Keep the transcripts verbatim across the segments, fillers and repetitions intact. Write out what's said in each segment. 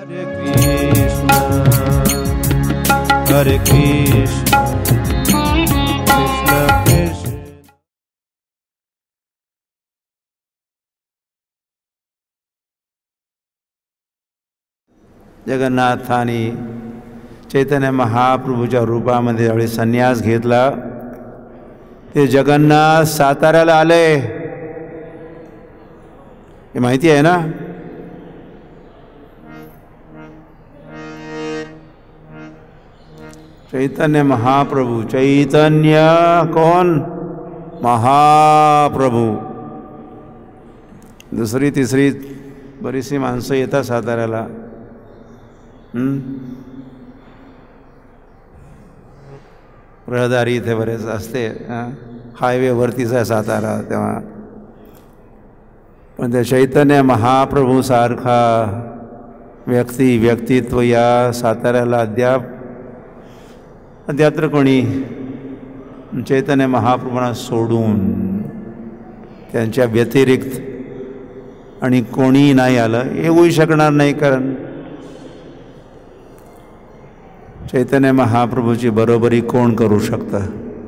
Hare Krishna, Hare Krishna, Krishna Krishna. जगन्नाथाने चैतन्य महाप्रभूच्या रूपामध्ये ज्यावेळी संन्यास घेतला ते जगन्नाथ साताऱ्याला आले, हे माहिती आहे ना? चैतन्य महाप्रभू, चैतन्य कोण? महाप्रभू. दुसरी तिसरी बरीचशी माणसं येतात साताऱ्याला. रहदारी इथे बरेच असते, हायवेवरतीच आहे सातारा, तेव्हा पण त्या चैतन्य महाप्रभू सारखा व्यक्ती व्यक्तित्व या साताऱ्याला अद्याप अद्याप कोणी चैतन्य महाप्रभूंना सोडून त्यांच्या व्यतिरिक्त आणि कोणी नाही आलं, येऊ शकणार नाही. कारण चैतन्य महाप्रभूची बरोबरी कोण करू शकतं?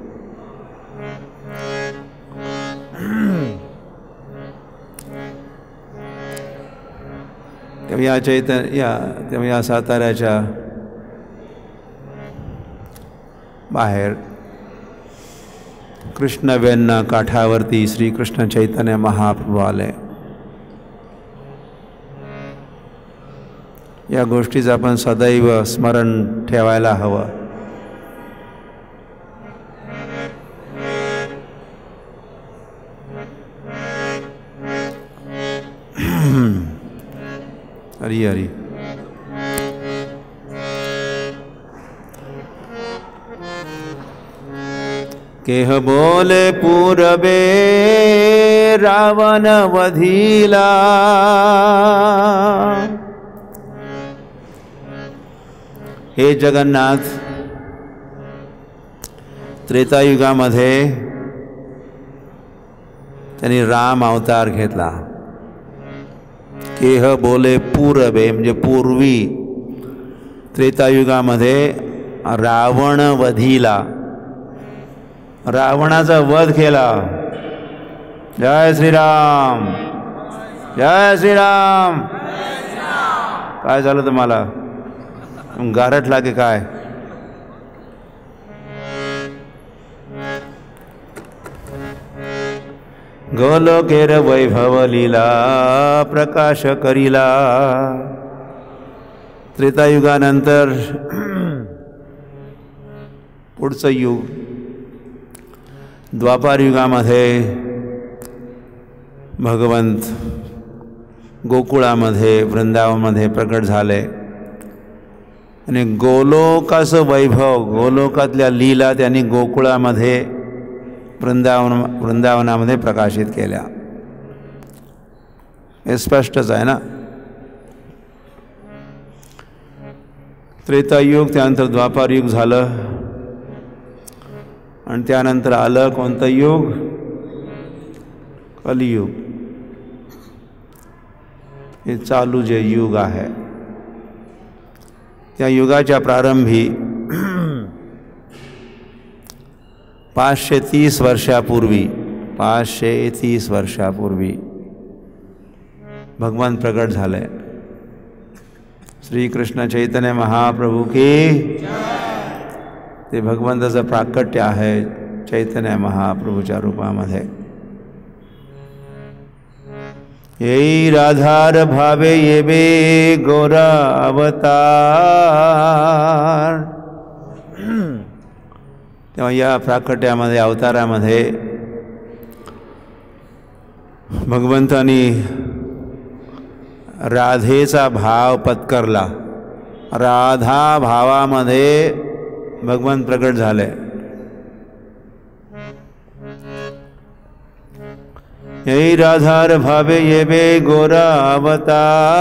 तेव्हा या चैतन्य या तेव्हा या साताऱ्याच्या बाहेर कृष्णवेण्णा काठावरती श्रीकृष्ण चैतन्य महाप्रभू आले. या गोष्टीचं आपण सदैव स्मरण ठेवायला हवं. हरी हरी. केह बोले पूरबे रावण वधिला, हे जगन्नाथ, त्रेतायुगामध्ये त्यांनी राम अवतार घेतला. केह बोले पूर्वे म्हणजे पूर्वी, त्रेतायुगामध्ये रावण वधिला, रावणाचा वध केला. जय श्रीराम, जय श्रीराम. काय झालं तुम्हाला? गारठ लागे काय? गोलोकेर वैभव लीला प्रकाश करीला. त्रेतायुगानंतर पुढचं युग द्वापार युगामध्ये भगवंत गोकुळामध्ये वृंदावनमध्ये प्रकट झाले आणि गोलोकाचं वैभव, गोलोकातल्या लीला त्यांनी गोकुळामध्ये वृंदावन वृंदावनामध्ये प्रकाशित केल्या. हे स्पष्टच आहे ना. त्रेतायुग, त्यानंतर द्वापार युग झालं आणि त्यानंतर आलं कोणतं युग? कलियुग. हे चालू जे युग आहे, त्या युगाच्या प्रारंभी पाचशे तीस वर्षापूर्वी पाचशे तीस वर्षापूर्वी भगवान प्रकट झाले. श्रीकृष्ण चैतन्य महाप्रभू की ते भगवंताचं प्राकट्य आहे चैतन्य महाप्रभूच्या रूपामध्ये. येई राधार भावे येबे गोरा अवतार. तेव्हा या प्राकट्यामध्ये, अवतारामध्ये भगवंतानी राधेचा भाव पत्करला. राधा भावामध्ये भगवंत प्रकट झाले. यही राधार भावे येबे गोरा अवतार.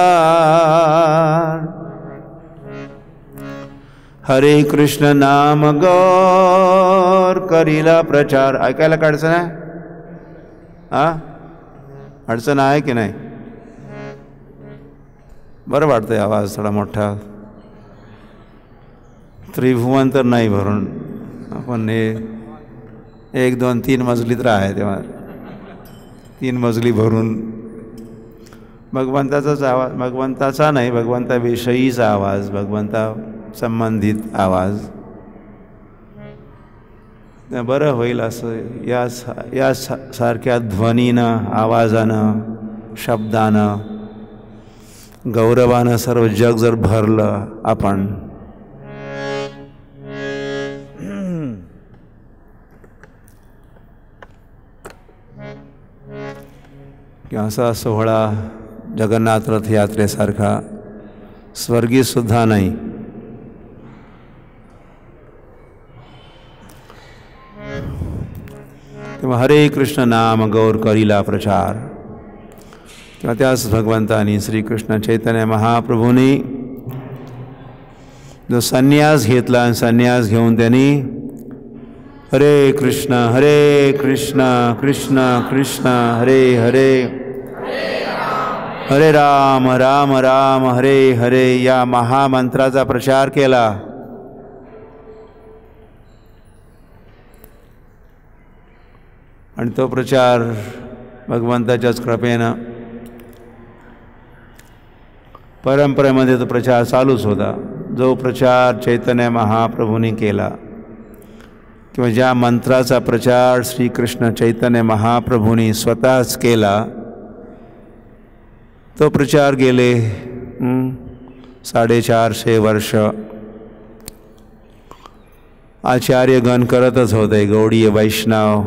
हरे कृष्ण नाम गौर करीला प्रचार. ऐकायला काय अडचण आहे? हा, अडचण आहे की नाही? बरं वाटतंय आवाज थोडा मोठा. त्रिभुवन तर नाही भरून, आपण हे एक दोन तीन मजली तर आहे, तेव्हा तीन मजली भरून भगवंताचाच आवाज, भगवंताचा नाही, भगवंताविषयीचा आवाज, भगवंता संबंधित आवाज बरं होईल असं या या सारख्या ध्वनीनं, आवाजानं, शब्दानं, गौरवानं सर्व जग जर भरलं आपण, की असा सोहळा जगन्नाथ रथयात्रेसारखा स्वर्गीसुद्धा नाही. तेव्हा हरे कृष्ण नाम गौर करीला प्रचार. तेव्हा त्याच भगवंतानी श्रीकृष्ण चैतन्य महाप्रभूंनी जो संन्यास घेतला आणि संन्यास घेऊन त्यांनी हरे कृष्ण हरे कृष्ण कृष्ण कृष्ण हरे हरे हरे राम राम राम हरे हरे या महामंत्राचा प्रचार केला. आणि तो प्रचार भगवंताच्याच कृपेनं परंपरेमध्ये तो प्रचार चालूच होता. जो प्रचार चैतन्य महाप्रभूंनी केला किंवा ज्या मंत्राचा प्रचार श्रीकृष्ण चैतन्य महाप्रभूंनी स्वतःच केला, तो प्रचार गेले साडेचारशे वर्ष आचार्यगण करतच होते, गौडीय वैष्णव.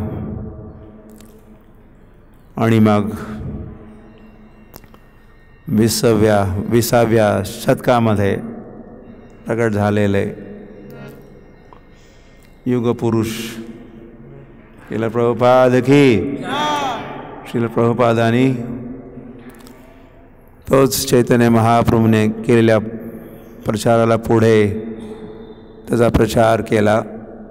आणि मग विसाव्या विसाव्या शतकामध्ये प्रकट झालेले युगपुरुष श्रील प्रभुपाद की, श्रील प्रभुपादांनी तोच चैतन्य महाप्रभूने केलेल्या प्रचाराला पुढे त्याचा प्रचार केला.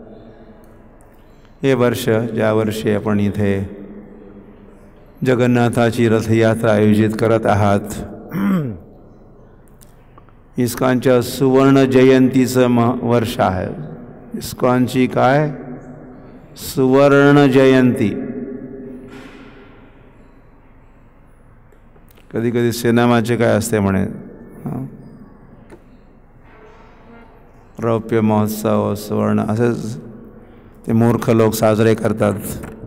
हे वर्ष ज्या वर्षी आपण इथे जगन्नाथाची रथयात्रा आयोजित करत आहात, इस्कॉनच्या सुवर्ण जयंतीचं म वर्ष आहे. इस्कॉनची काय सुवर्ण जयंती. कधी कधी सिनेमाचे काय असते म्हणे, रौप्य महोत्सव, सुवर्ण, असेच ते मूर्ख लोक साजरे करतात.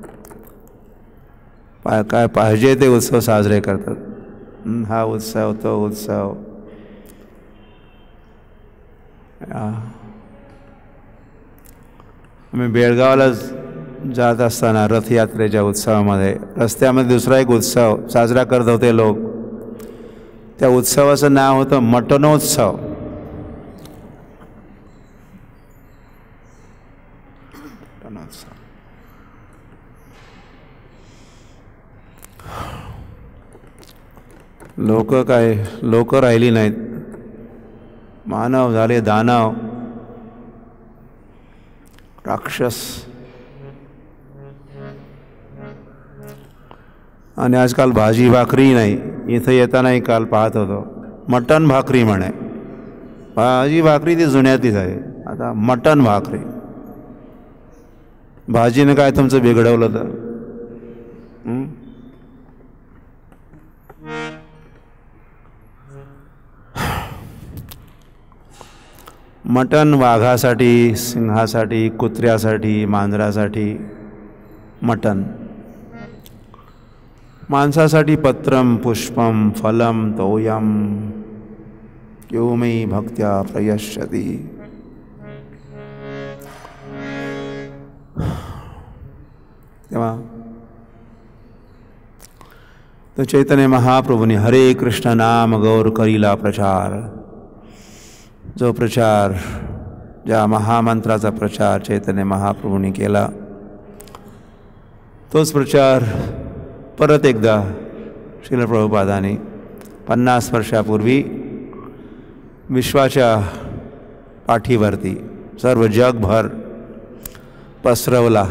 पा काय पाहिजे ते उत्सव साजरे करतात. हा उत्सव तो उत्सव. आम्ही बेळगावला जात असताना रथयात्रेच्या उत्सवामध्ये रस्त्यामध्ये दुसरा एक उत्सव साजरा करत होते लोक. त्या उत्सवाचं नाव होतं मटनोत्सव. लोक काय लोक राहिली नाहीत, मानव झाले दानव, राक्षस. आणि आजकाल भाजी भाकरी नाही. इथं येतानाही काल पाहत होतो मटण भाकरी म्हणे. भाजी भाकरी ती जुन्यातीच आहे, आता मटण भाकरी. भाजीनं काय तुमचं बिघडवलं तर? मटण वाघासाठी, सिंहासाठी, कुत्र्यासाठी, मांजरासाठी मटण. माणसासाठी पत्रम पुष्पम फलम तोयम यो मे भक्त्या प्रयश्यति. तेव्हा तो चैतन्य महाप्रभूने हरे कृष्ण नाम गौर करीला प्रचार, जो प्रचार, ज्या महामंत्राचा प्रचार चैतन्य महाप्रभूंनी केला, तोच प्रचार परत एकदा श्रील प्रभुपादांनी पन्नास वर्षापूर्वी विश्वाच्या पाठीवरती सर्व जगभर पसरवला.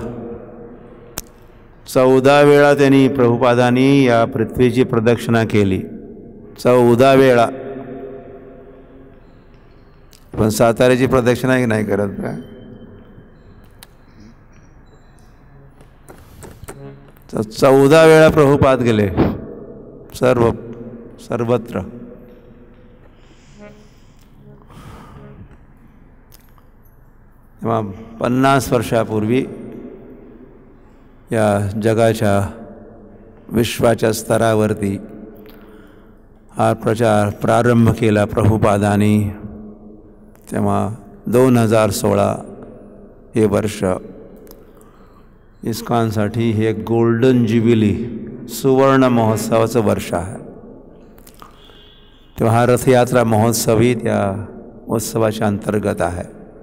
चौदा वेळा त्यांनी प्रभुपादांनी या पृथ्वीची प्रदक्षिणा केली. चौदा वेळा पण साताऱ्याची प्रदक्षिणाही नाही करत का? चौदा वेळा प्रभुपाद गेले सर्व सर्वत्र. तेव्हा पन्नास वर्षापूर्वी या जगाच्या विश्वाच्या स्तरावरती हा प्रचार प्रारंभ केला प्रभुपादांनी. तेव्हा दोन हजार सोळा हे वर्ष इस्कॉनसाठी हे गोल्डन ज्युबिली सुवर्ण महोत्सवाचं वर्ष आहे. तेव्हा हा रथयात्रा महोत्सवही त्या उत्सवाच्या अंतर्गत आहे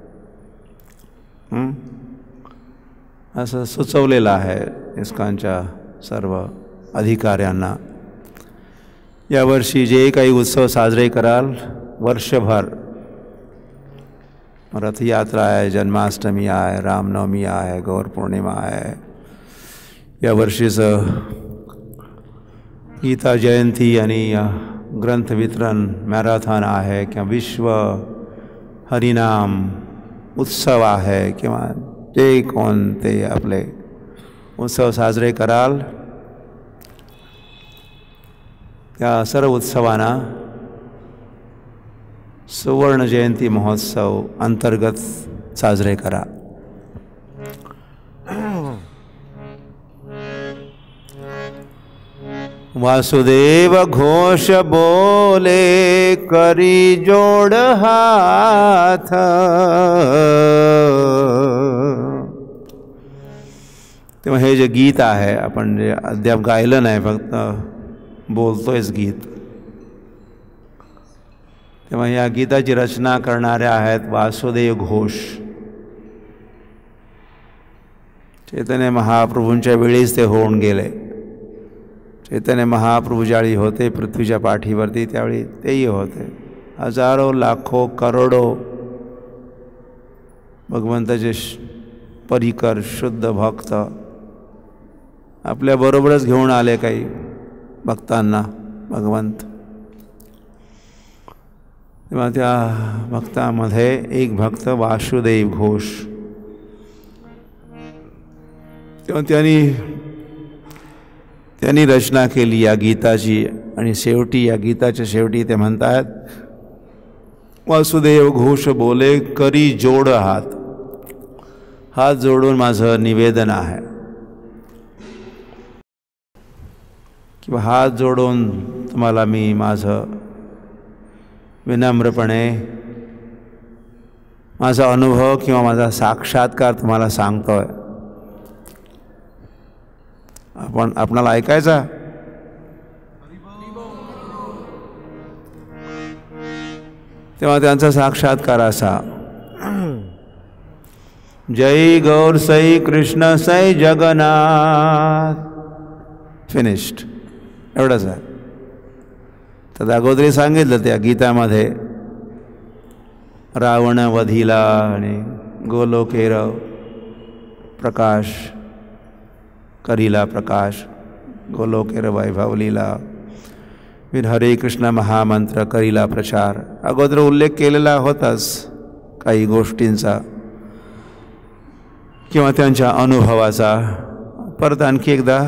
असं सुचवलेलं आहे इस्कॉनच्या सर्व अधिकाऱ्यांना. यावर्षी जे काही उत्सव साजरे कराल वर्षभर, रथयात्रा आहे, जन्माष्टमी आहे, रामनवमी आहे, गौरपौर्णिमा आहे, या वर्षीचं गीता जयंती आणि ग्रंथ वितरण मॅरेथॉन आहे किंवा विश्व हरिनाम उत्सव आहे किंवा जे कोणते आपले उत्सव साजरे कराल त्या सर्व उत्सवांना सुवर्ण जयंती महोत्सव अंतर्गत साजरे करा. वासुदेव घोष बोले करी जोड हाथ, तेव्हा हे जे गीत आहे आपण जे अद्याप गायलं नाही, फक्त बोलतोयच गीत. तेव्हा या गीताची रचना करणाऱ्या आहेत वासुदेव घोष. चैतन्य महाप्रभूंच्या वेळीच ते होऊन गेले. चैतन्य महाप्रभू ज्यावेळी होते पृथ्वीच्या पाठीवरती त्यावेळी तेही होते. हजारो लाखो करोडो भगवंताचे परिकर शुद्ध भक्त आपल्याबरोबरच घेऊन आले काही भक्तांना भगवंत. तेव्हा त्या भक्तामध्ये एक भक्त वासुदेव घोष. तेव्हा त्यांनी त्यांनी रचना केली या गीताची आणि शेवटी या गीताच्या शेवटी ते म्हणतात वासुदेव घोष बोले करी जोड हात. हात जोडून माझं निवेदन आहे किंवा हात जोडून तुम्हाला मी माझं विनम्रपणे माझा अनुभव किंवा माझा साक्षात्कार तुम्हाला सांगतोय. आपण आपणाला ऐकायचा. तेव्हा त्यांचा साक्षात्कार असा, जय गौर सई कृष्ण सई जगन्नाथ. फिनिश्ड. एवढंच आहे. तर अगोदरी सांगितलं त्या गीतामध्ये रावण वधिला आणि गोलोकेर प्रकाश करीला प्रकाश, गोलोकेर वैभवलीला, फिर हरे कृष्ण महामंत्र करीला प्रचार. अगोदर उल्लेख केलेला होताच काही गोष्टींचा किंवा त्यांच्या अनुभवाचा. परत आणखी एकदा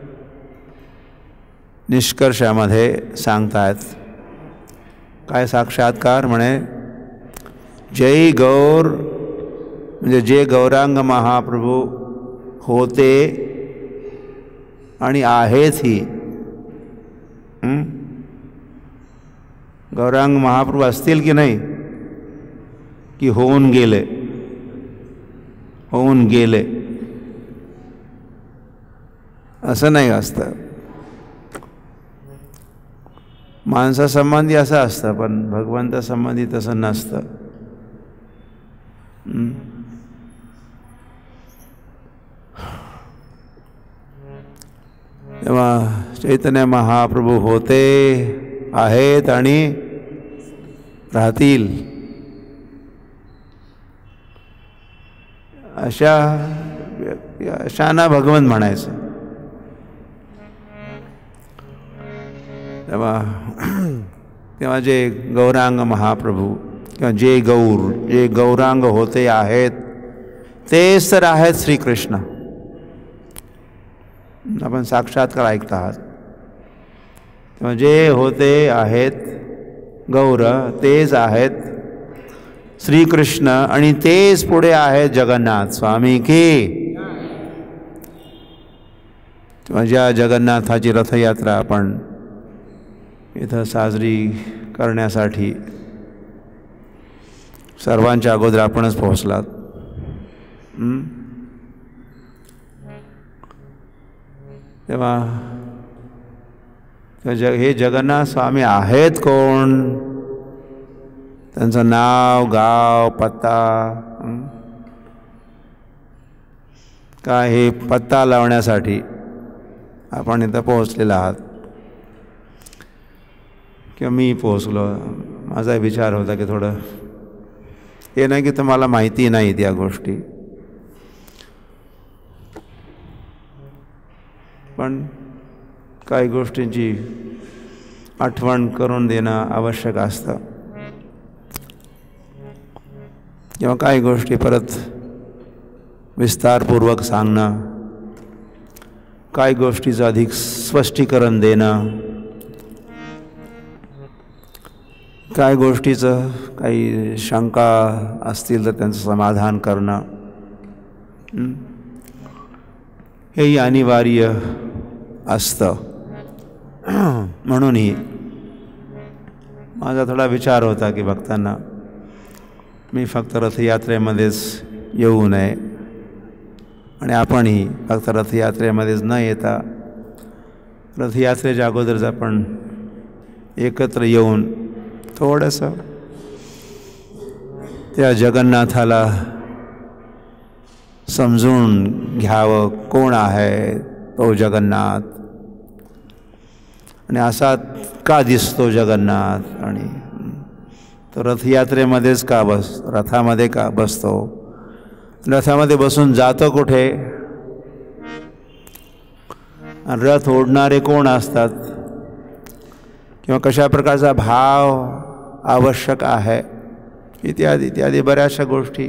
निष्कर्षामध्ये सांगतायत काय साक्षात्कार म्हणे, जय गौर म्हणजे जे गौरांग महाप्रभू होते आणि आहेत ही. गौरांग महाप्रभू असतील की नाही, की होऊन गेले, होऊन गेले असं नाही असतं. माणसासंबंधी असं असतं पण भगवंतासंबंधी तसं नसतं. तेव्हा चैतन्य महाप्रभू होते, आहेत आणि राहतील अशा अशांना भगवंत म्हणायचं. तेव्हा तेव्हा जे गौरांग महाप्रभू किंवा जे गौर जे गौरांग होते आहेत तेच तर आहेत श्रीकृष्ण. आपण साक्षात्कार ऐकत आहात. किंवा जे होते आहेत गौर तेच आहेत श्रीकृष्ण आणि तेच पुढे आहेत जगन्नाथ स्वामी की. किंवा ज्या जगन्नाथाची रथयात्रा आपण इथं साजरी करण्यासाठी सर्वांच्या अगोदर आपणच पोहोचलात. तेव्हा जग हे जगन्नाथ स्वामी आहेत कोण, त्यांचं नाव गाव पत्ता काय हे पत्ता लावण्यासाठी आपण इथं पोहोचलेला आहात किंवा मी पोहोचलो. माझा विचार होता की थोडं हे नाही की तुम्हाला माहिती नाही त्या गोष्टी, पण काही गोष्टींची आठवण करून देणं आवश्यक असतं किंवा काही गोष्टी परत विस्तारपूर्वक सांगणं, काही गोष्टीचं अधिक स्पष्टीकरण देणं, काही गोष्टीचं काही शंका असतील तर त्यांचं समाधान करणं हेही अनिवार्य असतं. म्हणूनही माझा थोडा विचार होता की भक्तांना मी फक्त रथयात्रेमध्येच येऊ नये आणि आपणही फक्त रथयात्रेमध्येच न येता रथयात्रेच्या अगोदरच आपण एकत्र येऊन थोडंसं त्या जगन्नाथाला समजून घ्यावं, कोण आहे तो जगन्नाथ आणि असा का दिसतो जगन्नाथ आणि तो रथयात्रेमध्येच का बस रथामध्ये का बसतो, रथामध्ये बसून जातो कुठे आणि रथ ओढणारे कोण असतात किंवा कशा प्रकारचा भाव आवश्यक आहे इत्यादी इत्यादी बऱ्याचशा गोष्टी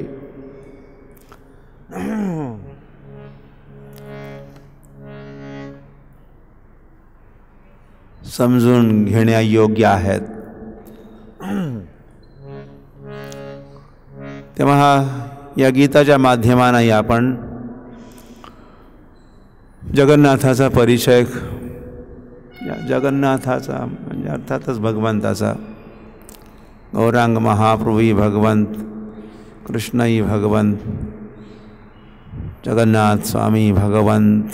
समजून घेण्यायोग्य आहेत. तेव्हा या गीताच्या माध्यमाने आपण जगन्नाथाचा परिचय, जगन्नाथाचा म्हणजे अर्थातच भगवंताचा, गौरांग महाप्रभूही भगवंत, कृष्णही भगवंत, जगन्नाथ स्वामी भगवंत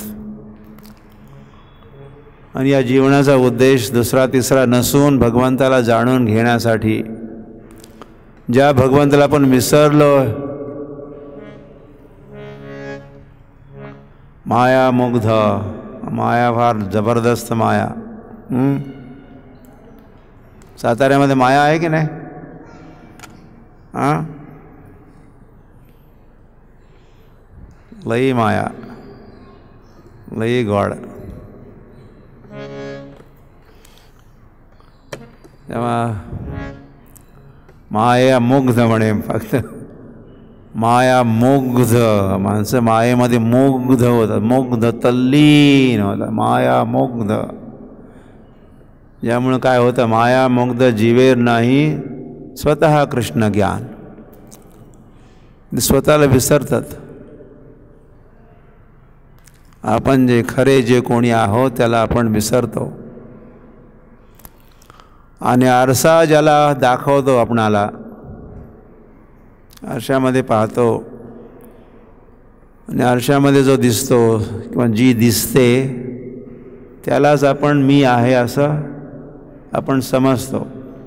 आणि या जीवनाचा उद्देश दुसरा तिसरा नसून भगवंताला जाणून घेण्यासाठी, ज्या भगवंताला आपण विसरलो, माया मुग्ध, माया फार जबरदस्त माया. साताऱ्यामध्ये माया आहे की नाही? हां, लई माया, लई गोड. तेव्हा माया मुग्ध म्हणे, फक्त माया मुग्ध, माणसं मायेमध्ये मुग्ध होतात, मुग्ध तल्लीन होतात, माया मुग्ध. ज्यामुळं काय होतं, माया मुग्ध जीवेर नाही स्वतः कृष्ण ज्ञान, स्वतःला विसरतात. आपण जे खरे जे कोणी आहोत त्याला आपण विसरतो आणि आरसा ज्याला दाखवतो आपणाला, आरशामध्ये पाहतो आणि आरशामध्ये जो दिसतो किंवा जी दिसते त्यालाच आपण मी आहे असं आपण समजतो.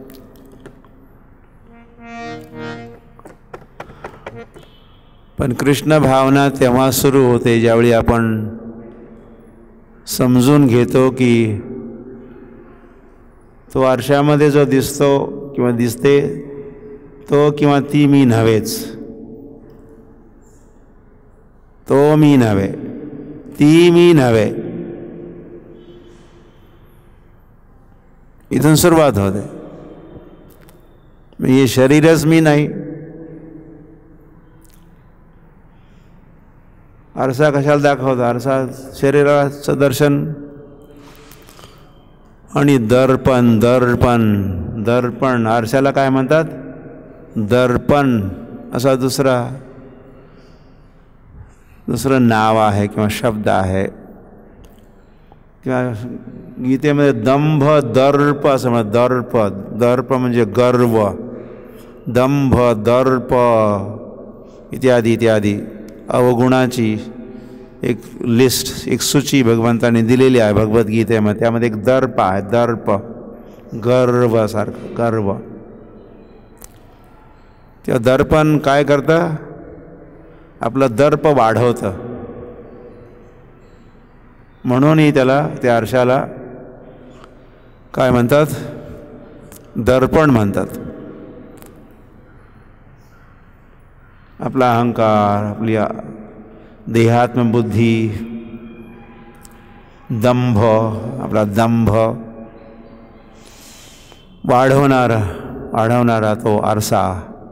पण कृष्ण भावना तेव्हा सुरू होते ज्यावेळी आपण समजून घेतो की तो आरशामध्ये जो दिसतो किंवा दिसते तो किंवा ती मी नव्हेच, तो मी नव्हे, ती मी नव्हे. इथून सुरुवात होते. हे शरीरच मी नाही. आरसा कशाला दाखवता? आरसा शरीराचं दर्शन. आणि दर्पण दर्पण दर्पण आरशाला काय म्हणतात? दर्पण असा दुसरा दुसरं नाव आहे किंवा शब्द आहे. किंवा गीतेमध्ये दंभ दर्प असं म्हणतात. दर्प दर्प म्हणजे गर्व, दंभ दर्प इत्यादी इत्यादी अवगुणाची एक लिस्ट, एक सूची भगवंताने दिलेली आहे भगवद्गीतेमध्ये. त्यामध्ये एक दर्प आहे. दर्प गर्व सारखं गर्व. त्या दर्पण काय करतं? आपलं दर्प वाढवतं. म्हणूनही त्याला त्या आरशाला काय म्हणतात? दर्पण म्हणतात. आपला अहंकार, आपली देहात्मबुद्धी, दंभ, आपला दंभ वाढवणारा वाढवणारा तो आरसा.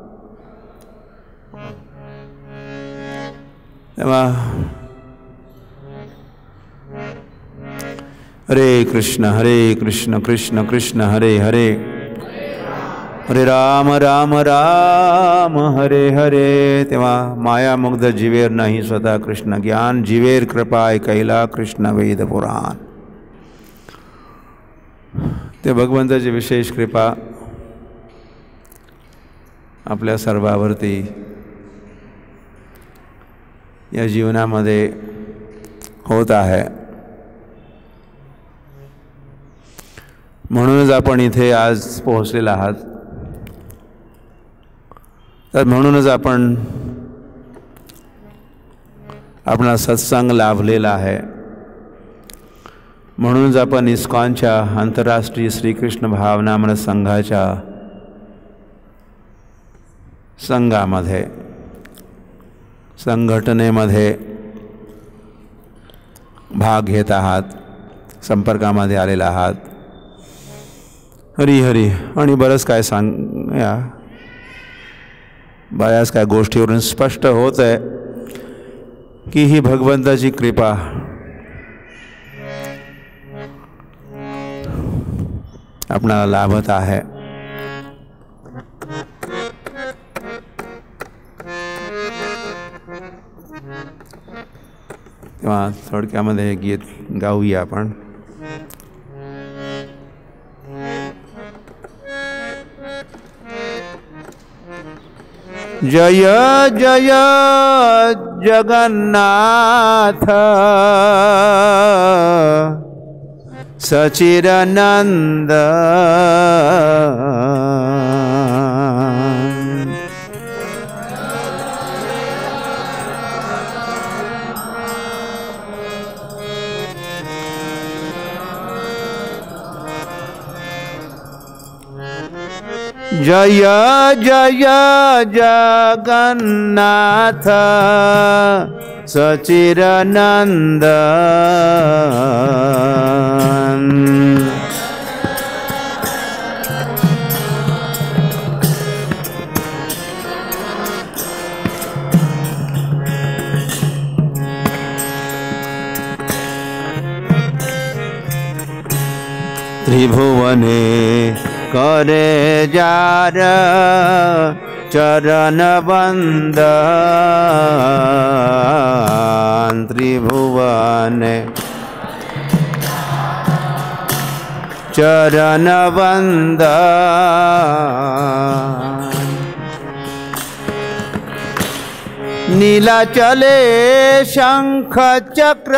तेव्हा हरे कृष्ण हरे कृष्ण कृष्ण कृष्ण हरे हरे, हरे राम राम राम हरे हरे. तेव्हा मायामुग्ध जीवेर नाही स्वतः कृष्ण ज्ञान, जीवेर कृपाय कैला कृष्ण वेद पुराण. ते भगवंताची विशेष कृपा आपल्या सर्वावरती या जीवनामध्ये होत आहे. म्हणूनच आपण इथे आज पोहोचलेला आहात. तर म्हणूनच आपण आपला सत्संग लाभलेला आहे. म्हणूनच आपण इस्कॉनच्या आंतरराष्ट्रीय श्रीकृष्ण भावनामृत संघाच्या संघामध्ये संघटनेमध्ये भाग घेत आहात, संपर्कामध्ये आलेला आहात. हरी हरी. आणि बरंच काय सांग या बऱ्याच काय गोष्टीवरून स्पष्ट होत आहे की ही भगवंताची कृपा आपणाला लाभत आहे. तेव्हा थोडक्यामध्ये हे गीत गाऊया आपण. जय जय जगन्नाथ सचिदानंद, जय जय जगन्नाथ सचिदानंद. त्रिभुवने करे जार चरण बंदन, त्रिभुवने चरण बंदन. नीलाचले शंख चक्र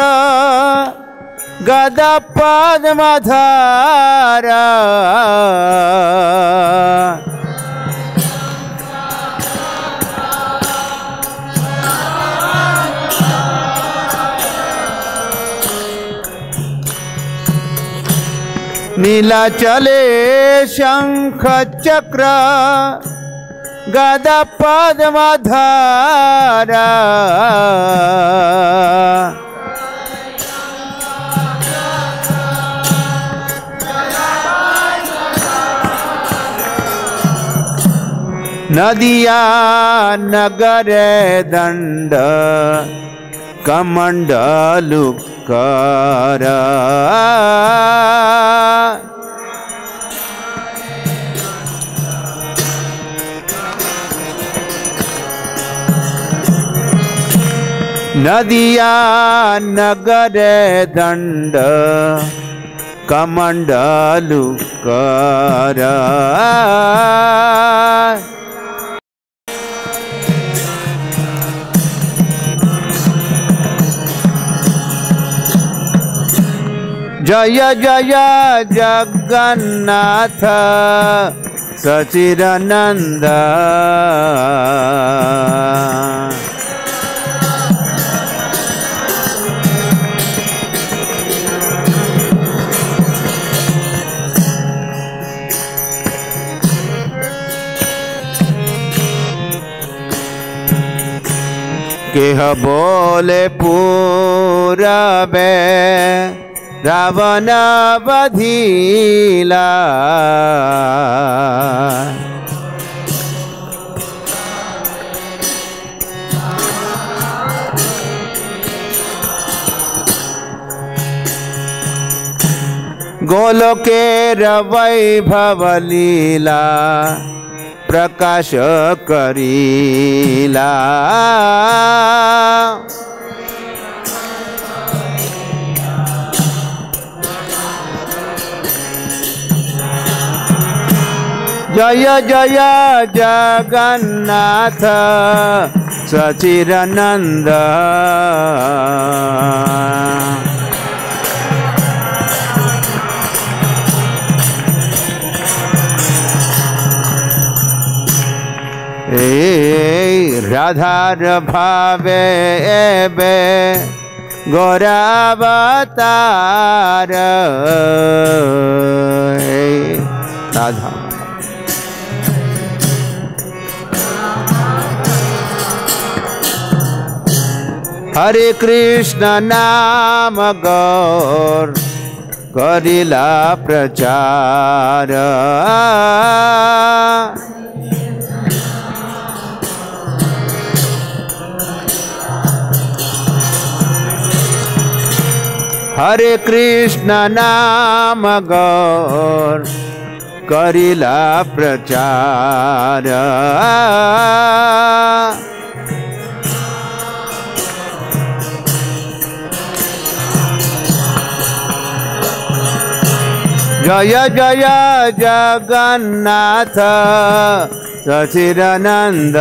गदा पद्मधारा, नीलाचले शंख चक्र गदा पद्मधारा. नदिया नगरे दंड कमंडलुकर नदिया नगरे दंड कमंडलुकर जय जय जगन्नाथ सचिदानंद केह बोले पूरबे रावण बधिला गोलोकेर वैभव लीला प्रकाश करीला जय जय जगन्नाथ सचिदानंद राधार भावे बे गौरावतार राधा हरे कृष्ण नाम गौर करिला प्रचार हरे कृष्ण नाम गौर करिला प्रचार जय जय जगन्नाथ सचिदानंद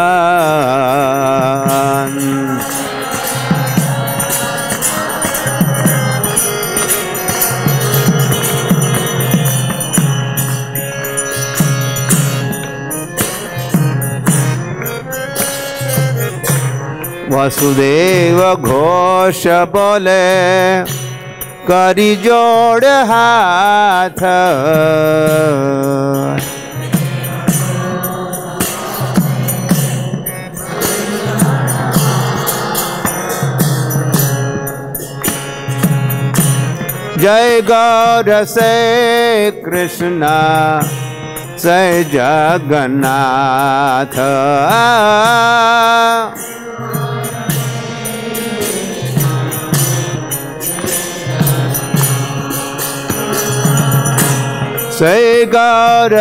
वसुदेव घोष बोले करी जोड़ हाथ जय गौर से कृष्णा जय जगन्नाथ जय गौर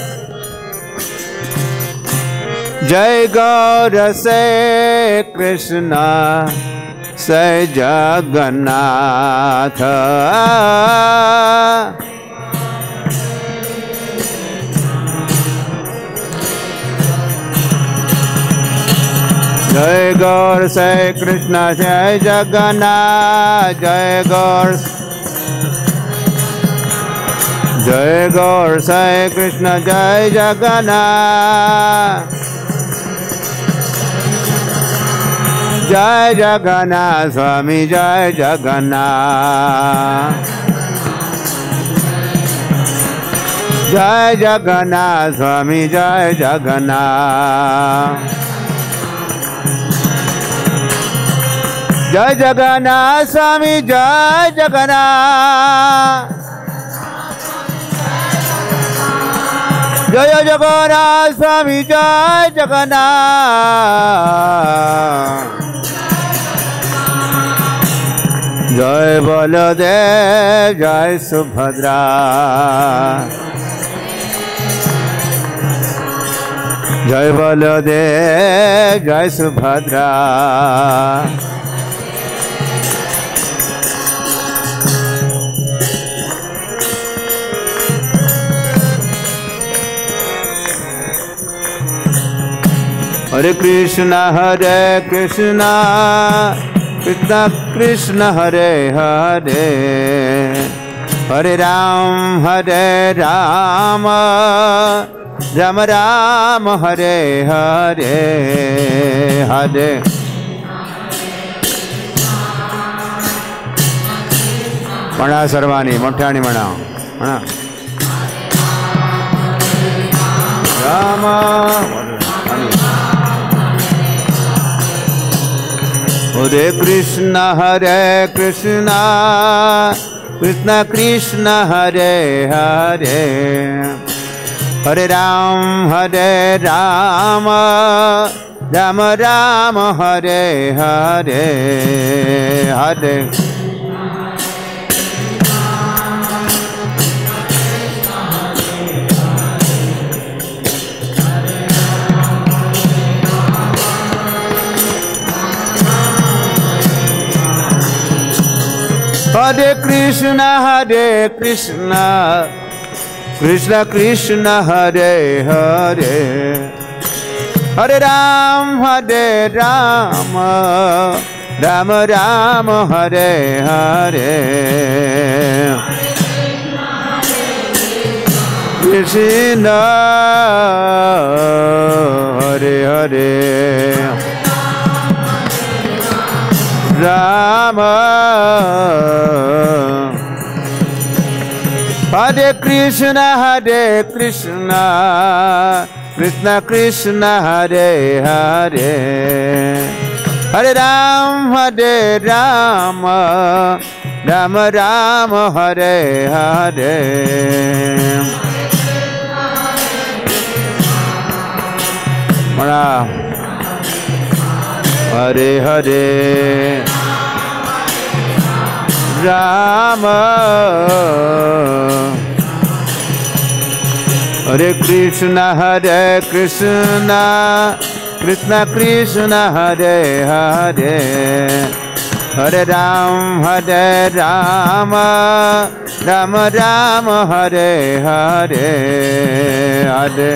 जय गौर से कृष्णा जय जगन्नाथ जय गौर से कृष्णा जय जगन्नाथ जय गौर जय गौर से कृष्ण जय जगन्नाथ जय जगन्नाथ स्वामी जय जगन्नाथ जय जगन्नाथ स्वामी जय जगन्नाथ जय जगन्नाथ स्वामी जय जगन्नाथ जय जगन्नाथ स्वामी जय जगन्नाथ जय बलदेव जय सुभद्रा जय बलदेव जय सुभद्रा हरे कृष्णा हरे कृष्णा कृष्णा कृष्ण हरे हरे हरे राम हरे राम राम राम हरे हरे हरे म्हणा सर्वांनी मोठ्याने म्हणा म्हणा राम हरे कृष्णा हरे कृष्णा कृष्णा कृष्ण हरे हरे हरे राम हरे राम राम राम हरे हरे हरे हरे कृष्णा हरे कृष्णा कृष्णा कृष्ण हरे हरे हरे राम हरे राम राम राम हरे हरे कृष्ण हरे हरे राम हरे कृष्णा हरे कृष्णा कृष्णा कृष्ण हरे हरे हरे राम हरे राम राम राम हरे हरे मना हरे हरे राम हरे कृष्णा हरे कृष्णा कृष्णा कृष्ण हरे हरे हरे राम हरे राम राम राम हरे हरे हरे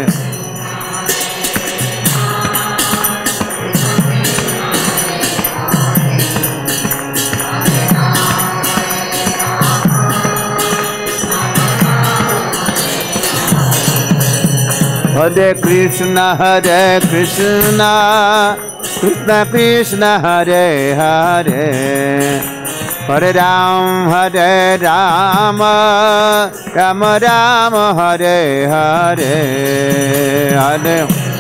हरे कृष्णा हरे कृष्णा कृष्णा कृष्ण हरे हरे हरे राम हरे राम राम राम हरे हरे हरे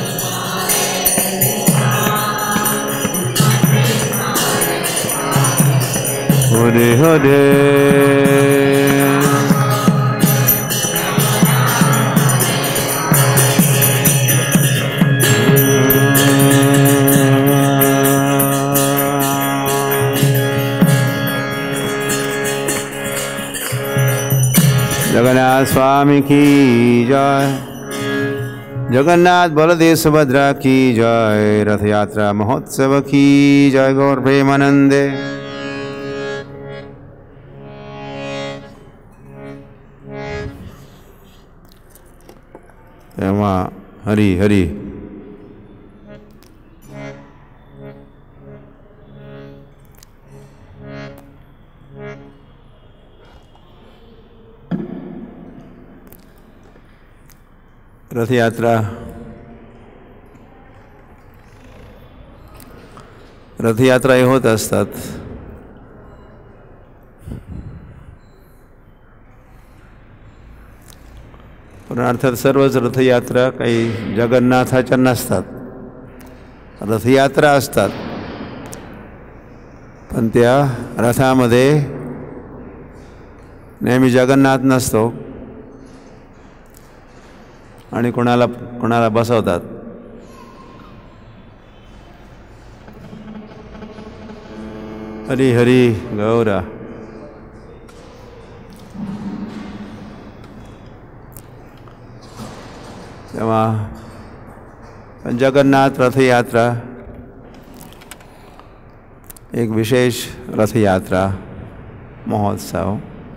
हरे हरे जगन्नाथ स्वामी की जय जगन्नाथ बलदेव सुभद्रा की जय रथ यात्रा महोत्सव की जय गौर प्रेमानंदे तेव्हा हरी हरी रथयात्रा रथयात्रा हे होत असतात. पण अर्थात सर्वच रथयात्रा काही जगन्नाथाच्या नसतात. रथयात्रा असतात पण त्या रथामध्ये नेहमी जगन्नाथ नसतो. आणि कोणाला कोणाला बसवतात. हरी हरी गौरा. तेव्हा जगन्नाथ रथयात्रा एक विशेष रथयात्रा महोत्सव.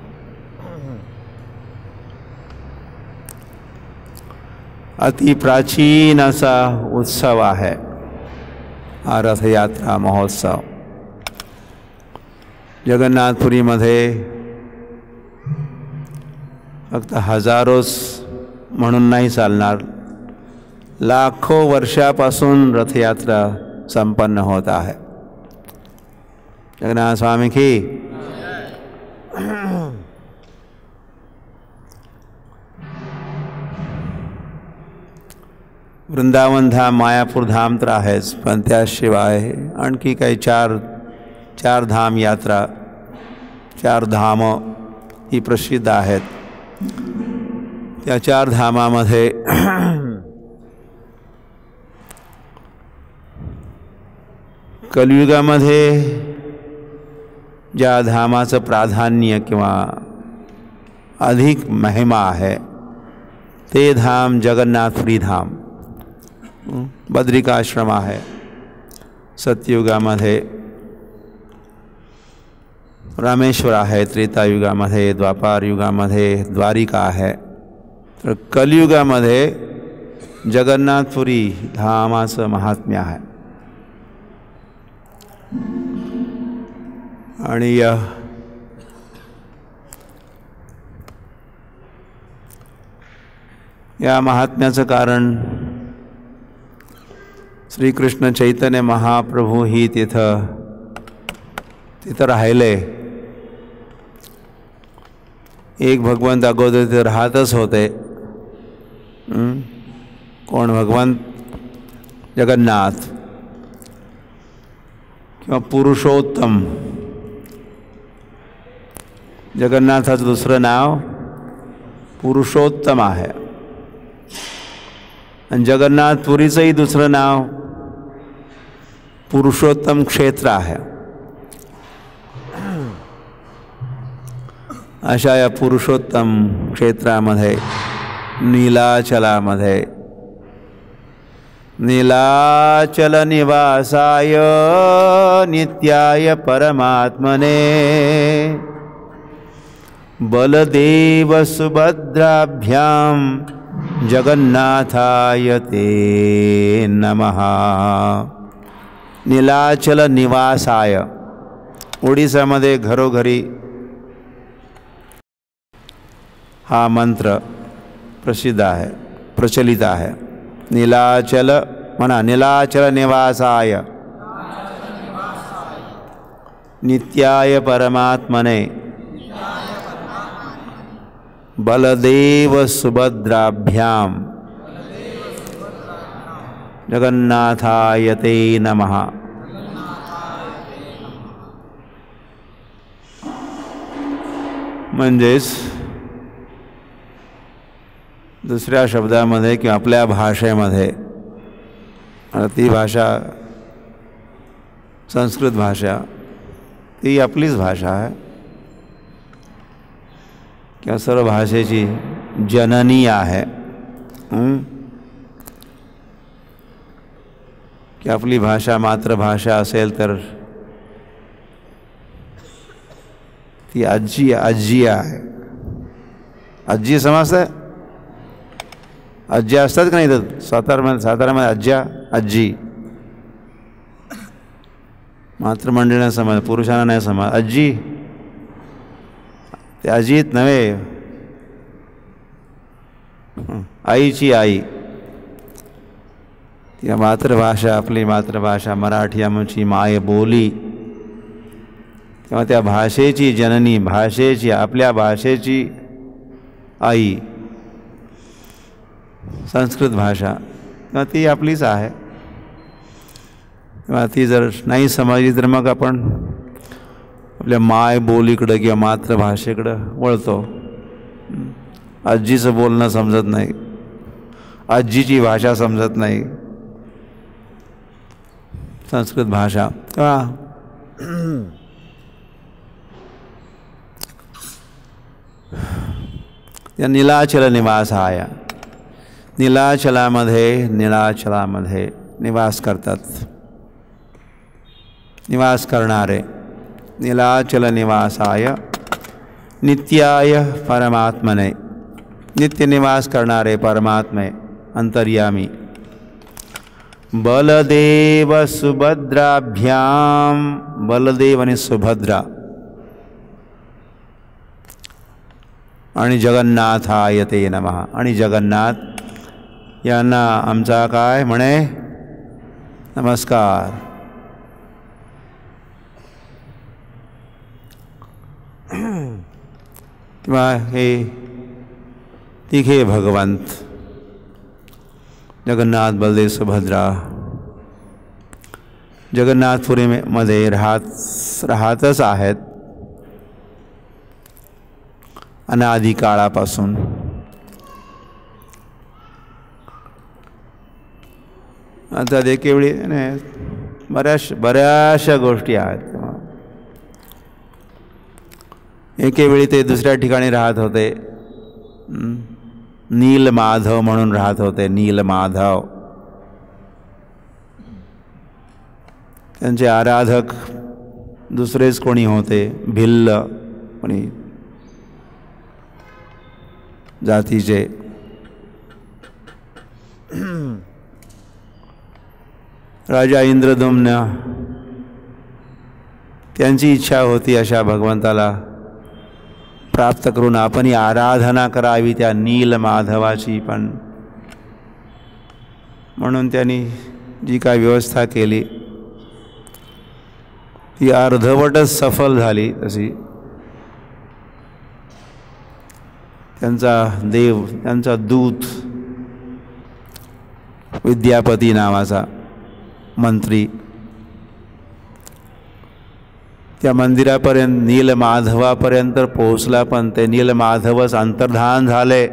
अति प्राचीन असा उत्सव आहे हा रथयात्रा महोत्सव. जगन्नाथपुरीमध्ये फक्त हजारोच म्हणून नाही चालणार, लाखो वर्षापासून रथयात्रा संपन्न होत आहे. जगन्नाथ स्वामी की. वृंदावन धाम, मायापूर धाम तर आहेच, पण त्याशिवाय आणखी काही चार चार धाम यात्रा, चार धाम ही प्रसिद्ध आहेत. त्या चार धामामध्ये कलियुगामध्ये ज्या धामाचं प्राधान्य किंवा अधिक महिमा आहे ते धाम जगन्नाथपुरी धाम. बद्रिकाश्रम आहे. सत्ययुगामध्ये रामेश्वर आहे, त्रेतायुगामध्ये, द्वापार युगामध्ये द्वारिका आहे. तर कलियुगामध्ये जगन्नाथपुरी धामाचं महात्म्य आहे. आणि या महात्म्याचं कारण श्रीकृष्ण चैतन्य महाप्रभू ही तिथं तिथं राहिले. एक भगवंत अगोदर तिथे राहतच होते. कोण? भगवंत जगन्नाथ किंवा पुरुषोत्तम. जगन्नाथाचं दुसरं नाव पुरुषोत्तम आहे. आणि जगन्नाथपुरीचंही दुसरं नाव पुरुषोत्तम क्षेत्र आहे. अशा या पुरुषोत्तम क्षेत्रामध्ये नीलाचलामध्ये नीलाचल निवासाय नित्याय परमात्मने बलदेव सुभद्राभ्यां जगन्नाथाय ते नमः. नीलाचल निवासाय. ओडिसामध्ये घरोघरी हा मंत्र प्रसिद्ध आहे, प्रचलित आहे. नीलाचल म्हणा. नीलाचल निवासाय नित्याय परमात्मने बलदेव सुभद्राभ्यां जगन्नाथाय ते नमः. म्हणजेच दुसऱ्या शब्दामध्ये किंवा आपल्या भाषेमध्ये, ती भाषा संस्कृत भाषा ती आपलीच भाषा आहे किंवा सर्व भाषेची जननी आहे. की आपली भाषा मातृभाषा असेल तर ती आजी आजी आहे. आजी समजते? आज्या असतात का नाही? तर सातारामध्ये सातारामध्ये आज्या आजी. मातृमंडळींना समज, पुरुषांना नाही समज. आजी ते आजीत नव्हे, आईची आई. ती मातृभाषा, आपली मातृभाषा मराठी आमची माय बोली किंवा त्या भाषेची जननी, भाषेची आपल्या भाषेची आई संस्कृत भाषा किंवा ती आपलीच आहे. किंवा ती जर नाही समजली तर मग आपण आपल्या माय बोलीकडं किंवा मातृभाषेकडं वळतो. आजीचं बोलणं समजत नाही, आजीची भाषा समजत नाही, संस्कृत भाषा. त्या नीलाचल निवासाय, नीलाचलामध्ये नीलाचलामध्ये निवास करतात, निवास करणारे. नीलाचल निवासाय नित्याय परमात्मने, नित्य निवास करणारे परमात्मे अंतर्यामी. बलदेव सुभद्राभ्याम, बलदेव आणि सुभद्रा आणि जगन्नाथाय ते नमः. आणि जगन्नाथ यांना आमचा काय म्हणे नमस्कार. किंवा हे तिघे भगवंत जगन्नाथ बलदेव सुभद्रा जगन्नाथपुरीमध्ये राहत राहतच आहेत अनादि काळापासून. आता एकेवेळी बऱ्याच बऱ्याचशा गोष्टी आहेत. एकेवेळी ते दुसऱ्या ठिकाणी राहत होते, नीलमाधव म्हणून राहत होते. नीलमाधव त्यांचे आराधक दुसरेच कोणी होते, भिल्ल कोणी जातीचे. राजा इंद्रद्युम्न त्यांची इच्छा होती अशा भगवंताला प्राप्त करून आपण ही आराधना करावी त्या नीलमाधवाची. पण म्हणून त्यांनी जी काय व्यवस्था केली ती अर्धवटच सफल झाली. तशी त्यांचा देव, त्यांचा दूत विद्यापती नावाचा मंत्री त्या मंदिरापर्यंत नीलमाधवापर्यंत पोहोचला, पण ते नीलमाधवच अंतर्धान झाले.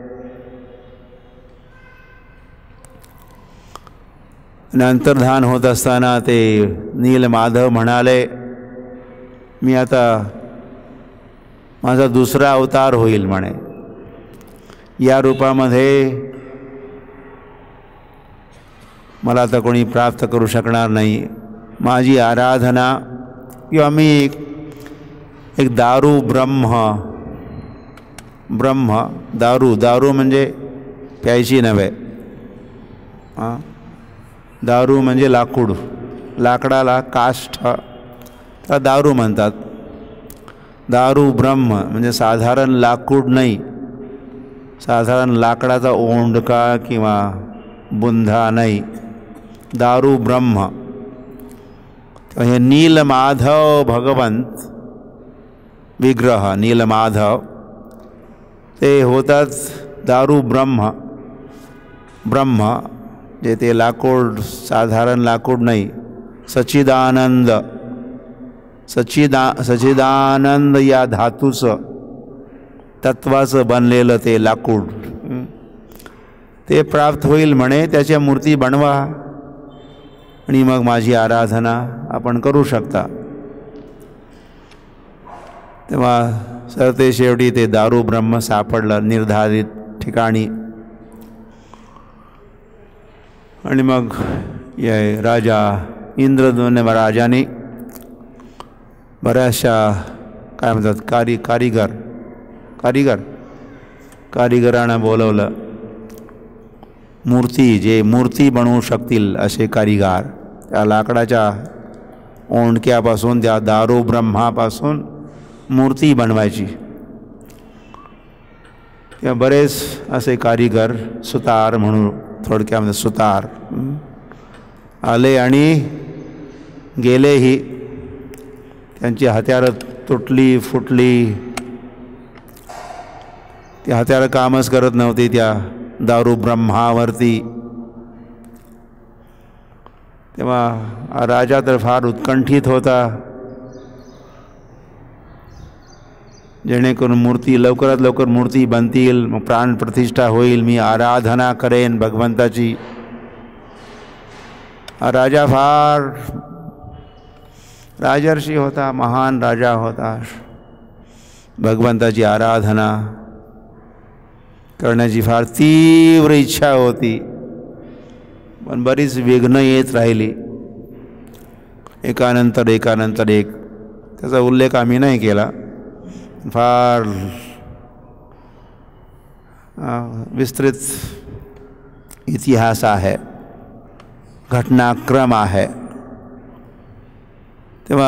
आणि अंतर्धान होत असताना ते नीलमाधव म्हणाले, मी आता माझा दुसरा अवतार होईल म्हणे, या रूपामध्ये मला आता कोणी प्राप्त करू शकणार नाही. माझी आराधना किंवा मी एक एक दारू ब्रह्म ब्रह्म दारू दारू म्हणजे प्यायची नव्हे, हां दारू म्हणजे लाकूड, लाकडाला काष्ठ तर दारू म्हणतात. दारू ब्रह्म म्हणजे साधारण लाकूड नाही, साधारण लाकडाचा ओंडका किंवा बुंधा नाही, दारू ब्रह्म. हे नीलमाधव भगवंत विग्रह नीलमाधव ते होतात दारू ब्रह्म. ब्रह्म जे ते लाकूड साधारण लाकूड नाही, सच्चिदानंद सच्चिदा सच्चिदानंद या धातूचं तत्वाचं बनलेलं ते लाकूड ते प्राप्त होईल म्हणे. त्याच्या मूर्ती बनवा आणि मग माझी आराधना आपण करू शकता. तेव्हा सरते शेवटी ते दारू ब्रह्म सापडलं निर्धारित ठिकाणी. आणि मग या राजा इंद्रद्युम्न महाराजांनी बऱ्याचशा काय म्हणतात कारी कारीगर कारीगर कारीगरांना बोलवलं. मूर्ती जे मूर्ती बनवू शकतील असे कारीगार, त्या लाकडाच्या ओंडक्यापासून त्या दारू ब्रह्मापासून मूर्ती बनवायची. त्या बरेच असे कारीगर सुतार म्हणून थोडक्यामध्ये सुतार आले आणि गेलेही. त्यांची हत्यारं तुटली फुटली, ती हत्यारं कामच करत नव्हती त्या दारू ब्रह्मावरती. तेव्हा राजा तर फार उत्कंठित होता. जेणेकरून मूर्ती लवकरात लवकर मूर्ती बनतील, मग प्राणप्रतिष्ठा होईल, मी आराधना करेन भगवंताची. हा राजा फार राजर्षी होता, महान राजा होता. भगवंताची आराधना करण्याची फार तीव्र इच्छा होती, पण बरीच विघ्न येत राहिली, एकानंतर एकानंतर एक. त्याचा उल्लेख आम्ही नाही केला. फार विस्तृत इतिहास आहे, घटनाक्रम आहे. तेव्हा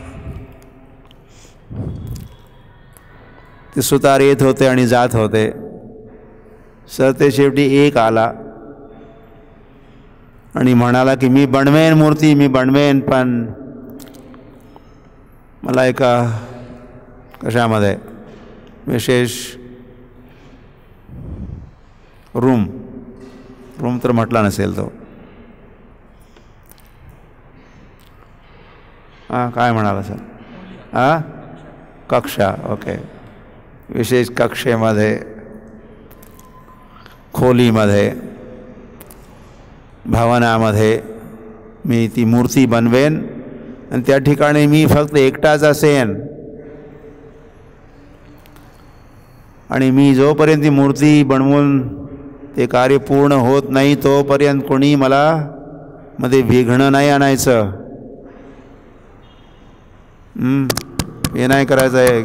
ते सुतार येत होते आणि जात होते. सर ते शेवटी एक आला आणि म्हणाला की मी बनवेन मूर्ती, मी बनवेन, पण मला एका कशामध्ये विशेष रूम रूम तर म्हटला नसेल तो, हां काय म्हणाला सर? हां कक्षा. ओके. विशेष कक्षेमध्ये, खोलीमध्ये, भवनामध्ये मी ती मूर्ती बनवेन आणि त्या ठिकाणी मी फक्त एकटाच असेन. आणि मी जोपर्यंत ती मूर्ती बनवून ते कार्य पूर्ण होत नाही तोपर्यंत कोणी मला मध्ये विघ्न नाही आणायचं. हे नाही करायचं आहे,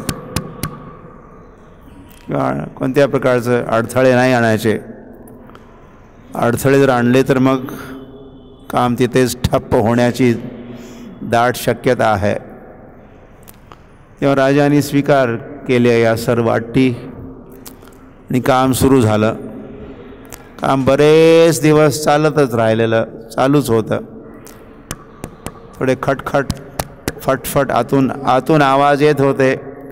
कोणत्या प्रकारचं अडथळे नाही आणायचे. अडथळे जर आणले तर मग काम तिथेच ठप्प होण्याची दाट शक्यता आहे. तेव्हा राजाने स्वीकार केले या सर्व अटी आणि काम सुरू झालं. काम बरेच दिवस चालतच राहिलेलं, चालूच होतं. थोडे खटखट फटफट आतून आतून आवाज येत होते.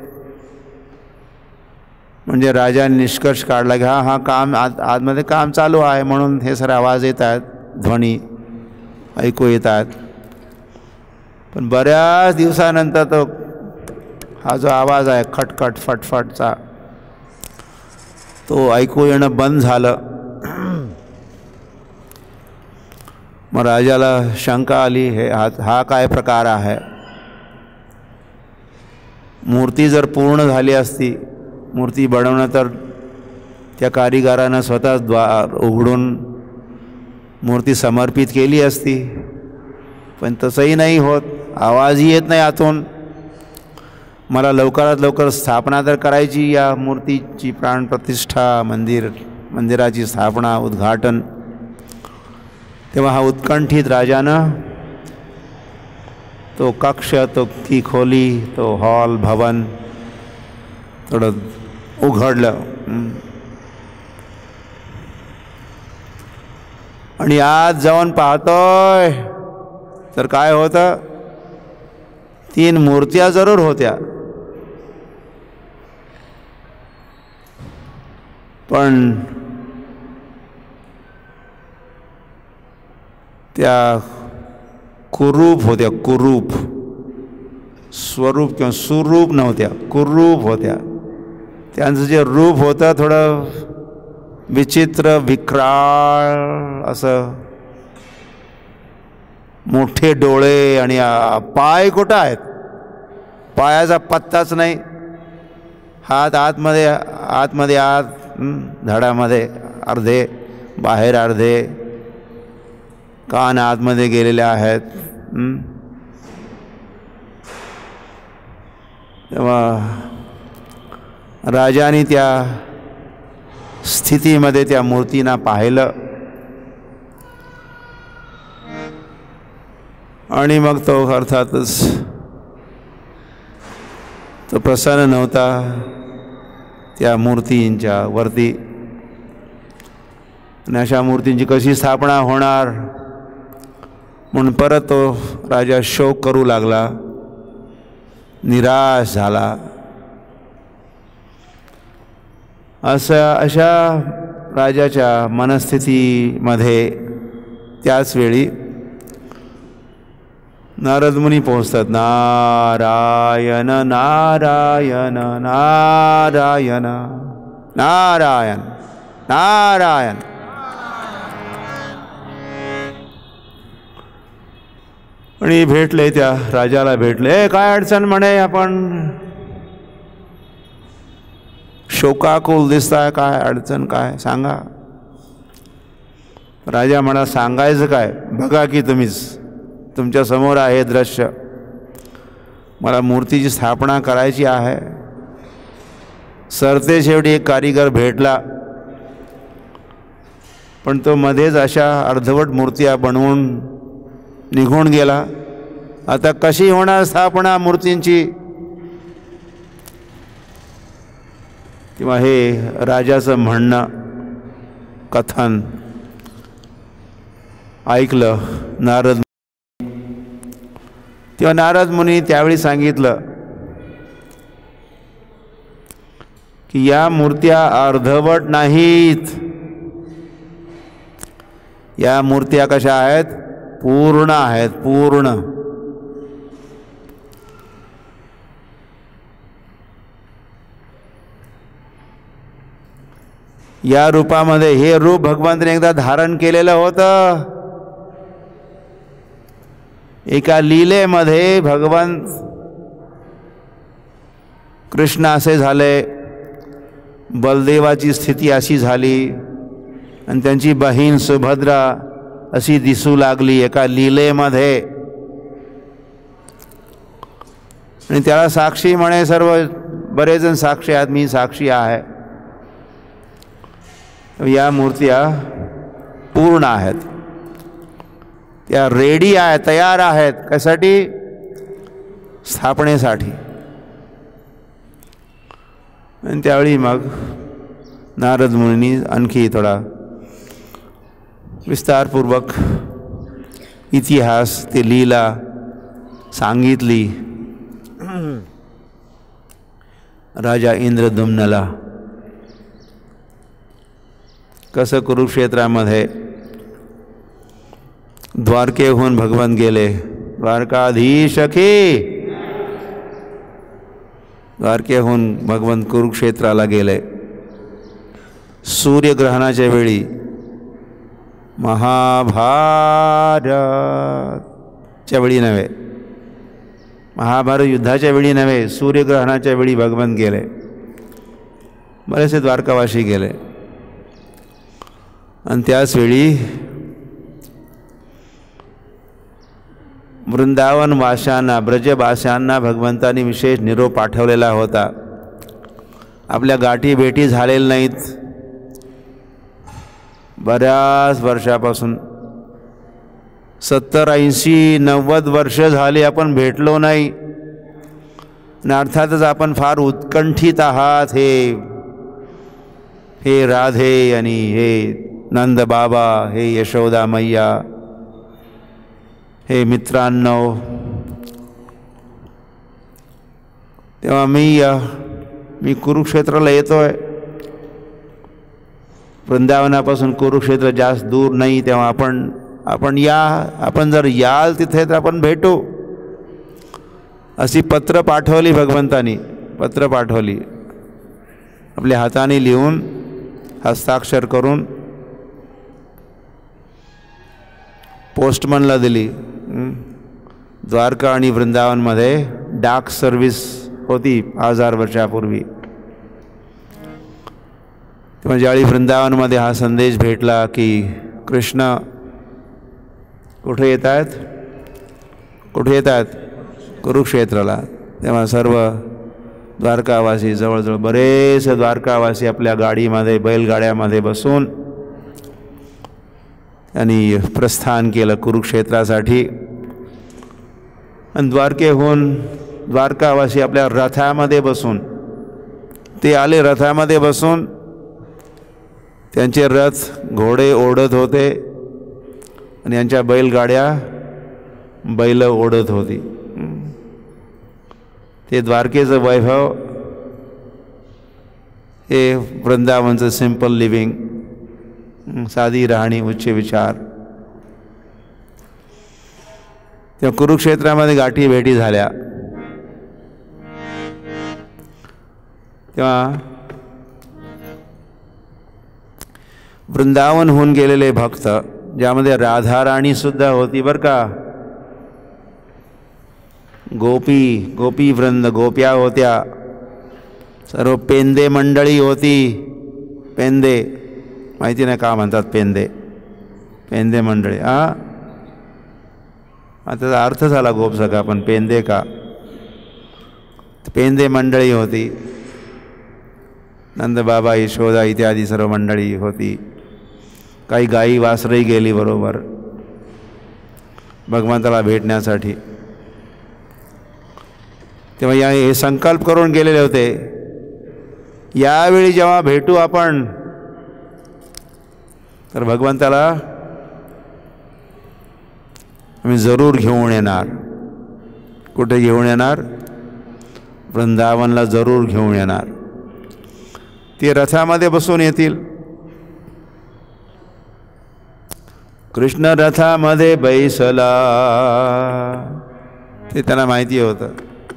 म्हणजे राजाने निष्कर्ष काढला की हा हा काम आत आतमध्ये काम चालू आहे म्हणून हे सारे आवाज येत आहेत, ध्वनी ऐकू येत आहेत. पण बऱ्याच दिवसानंतर तो हा जो आवाज आहे खटखट फटफटचा तो ऐकू येणं बंद झालं. मग राजाला शंका आली, हे हा हा काय प्रकार आहे? मूर्ती जर पूर्ण झाली असती, मूर्ती बनवणं तर त्या कारिगरानं स्वतः द्वार उघडून मूर्ती समर्पित केली असती, पण तसंही नाही होत. आवाजही येत नाही आतून. मला लवकरात लवकर स्थापना तर करायची, या मूर्तीची प्राणप्रतिष्ठा, मंदिर मंदिराची स्थापना, उद्घाटन. तेव्हा हा उत्कंठित राजानं तो कक्ष, तो ती खोली, तो हॉल, भवन थोडं उघडलं आणि आज जाऊन पाहतोय तर काय होतं, तीन मूर्त्या जरूर होत्या, पण त्या कुरूप होत्या. कुरूप, स्वरूप किंवा सुरूप नव्हत्या, कुरूप होत्या. त्यांचं जे रूप होतं थोडं विचित्र, विक्राळ असं. मोठे डोळे आणि पाय कुठं आहेत? पायाचा पत्ताच नाही. हात आतमध्ये आतमध्ये आत, धडामध्ये अर्धे, बाहेर अर्धे. कान आतमध्ये गेलेले आहेत. तेव्हा राजाने त्या स्थितीमध्ये त्या मूर्तींना पाहिलं आणि मग तो अर्थातच तो प्रसन्न नव्हता त्या मूर्तींच्या वरती. आणि अशा मूर्तींची कशी स्थापना होणार म्हणून परत तो राजा शोक करू लागला, निराश झाला. अशा अशा राजाच्या मनस्थितीमध्ये त्याच वेळी नारद मुनी पोहोचतात. नारायण नारायण नारायण नारायण नारायण. आणि भेटले, त्या राजाला भेटले. काय अडचण म्हणे, आपण शोकाकुल दिसताय, काय अडचण काय सांगा. राजा म्हणा, सांगायचं काय, बघा की तुम्हीच, तुमच्या समोर आहे दृश्य. मला मूर्तीची स्थापना करायची आहे. सरते शेवटी एक कारीगर भेटला, पण तो मध्येच अशा अर्धवट मूर्त्या बनवून निघून गेला. आता कशी होणार स्थापना मूर्तींची. किंवा हे राजाचं म्हणणं, कथन ऐकलं नारद. तेव्हा नारद मुनी त्यावेळी सांगितलं की या मूर्त्या अर्धवट नाहीत, या मूर्त्या कशा आहेत, पूर्ण आहेत, पूर्ण. या रूपामध्ये, हे रूप भगवंताने एकदा धारण केलेलं होतं. एका लीलेमध्ये भगवंत कृष्ण असे झाले, बलदेवाची स्थिती अशी झाली, आणि त्यांची बहीण सुभद्रा अशी दिसू लागली एका लीलेमध्ये. आणि त्याला साक्षी म्हणे सर्व, बरेच जण साक्षी आहेत, मी साक्षी आहे. या मूर्त्या पूर्ण आहेत, त्या रेडी आहेत, तयार आहेत. कशासाठी, स्थापनेसाठी. आणि त्यावेळी मग नारद मुनींनी आणखी थोडा विस्तारपूर्वक इतिहास, ते लीला सांगितली. राजा इंद्रद्युम्नला कसं कुरुक्षेत्रामध्ये द्वारकेहून भगवंत गेले. द्वारकाधीश की, द्वारकेहून भगवंत कुरुक्षेत्राला गेले. सूर्यग्रहणाच्या वेळी, महाभारतच्या वेळी नव्हे, महाभारत युद्धाच्या वेळी नव्हे, सूर्यग्रहणाच्या वेळी भगवंत गेले. बरेचसे द्वारकावासी गेले. आणि त्याचवेळी वृंदावनवाशांना, ब्रजवाशांना भगवंतांनी विशेष निरोप पाठवलेला होता. आपल्या गाठी भेटी झालेल्या नाहीत बऱ्याच वर्षापासून. सत्तर ऐंशी नव्वद वर्ष झाली आपण भेटलो नाही. आणि अर्थातच आपण फार उत्कंठित आहात. हे हे राधे आणि हे नंद बाबा, हे यशोदा मैया, हे मित्रांनो. तेव्हा मी मी कुरुक्षेत्राला येतोय. वृंदावनापासून कुरुक्षेत्र जास्त दूर नाही. तेव्हा आपण आपण या, आपण जर याल तिथे तर आपण भेटू. अशी पत्र पाठवली भगवंतानी. पत्र पाठवली आपल्या हाताने लिहून, हस्ताक्षर करून पोस्टमनला दिली. द्वारका आणि वृंदावनमध्ये डाक सर्व्हिस होती हजार वर्षापूर्वी. तेव्हा ज्यावेळी वृंदावनमध्ये हा संदेश भेटला की कृष्ण कुठे येत आहेत, कुठे येत आहेत, कुरुक्षेत्राला. तेव्हा सर्व द्वारकावासी, जवळजवळ बरेचसे द्वारकावासी आपल्या गाडीमध्ये, बैलगाड्यामध्ये बसून त्यांनी प्रस्थान केलं कुरुक्षेत्रासाठी. आणि द्वारकेहून द्वारकावासी आपल्या रथामध्ये बसून, ते आले रथामध्ये बसून. त्यांचे रथ घोडे ओढत होते आणि यांच्या बैलगाड्या बैल ओढत होती. ते द्वारकेचं वैभव, हे वृंदावनचं सिंपल लिव्हिंग, साधी राहणी, उच्च विचार. तेव्हा कुरुक्षेत्रामध्ये गाठी भेटी झाल्या. तेव्हा वृंदावन होऊन गेलेले भक्त, ज्यामध्ये राधाराणी सुद्धा होती बरं का, गोपी गोपी वृंद गोप्या होत्या, सर्व पेंदे मंडळी होती. पेंदे माहिती नाही का म्हणतात पेंदे, पेंदे मंडळी. हा हा त्याचा अर्थ झाला गोप सखा, पण पेंदे का, पेंदे मंडळी होती. नंदबाबा यशोदा इत्यादी सर्व मंडळी होती. काही गाई वासरही गेली बरोबर भगवंताला भेटण्यासाठी. तेव्हा या हे संकल्प करून गेलेले होते, यावेळी जेव्हा भेटू आपण तर भगवंताला आम्ही जरूर घेऊन येणार. कुठे घेऊन येणार? वृंदावनला जरूर घेऊन येणार. ते रथामध्ये बसून येतील. कृष्ण रथामध्ये बैसला, ते त्यांना माहिती होतं.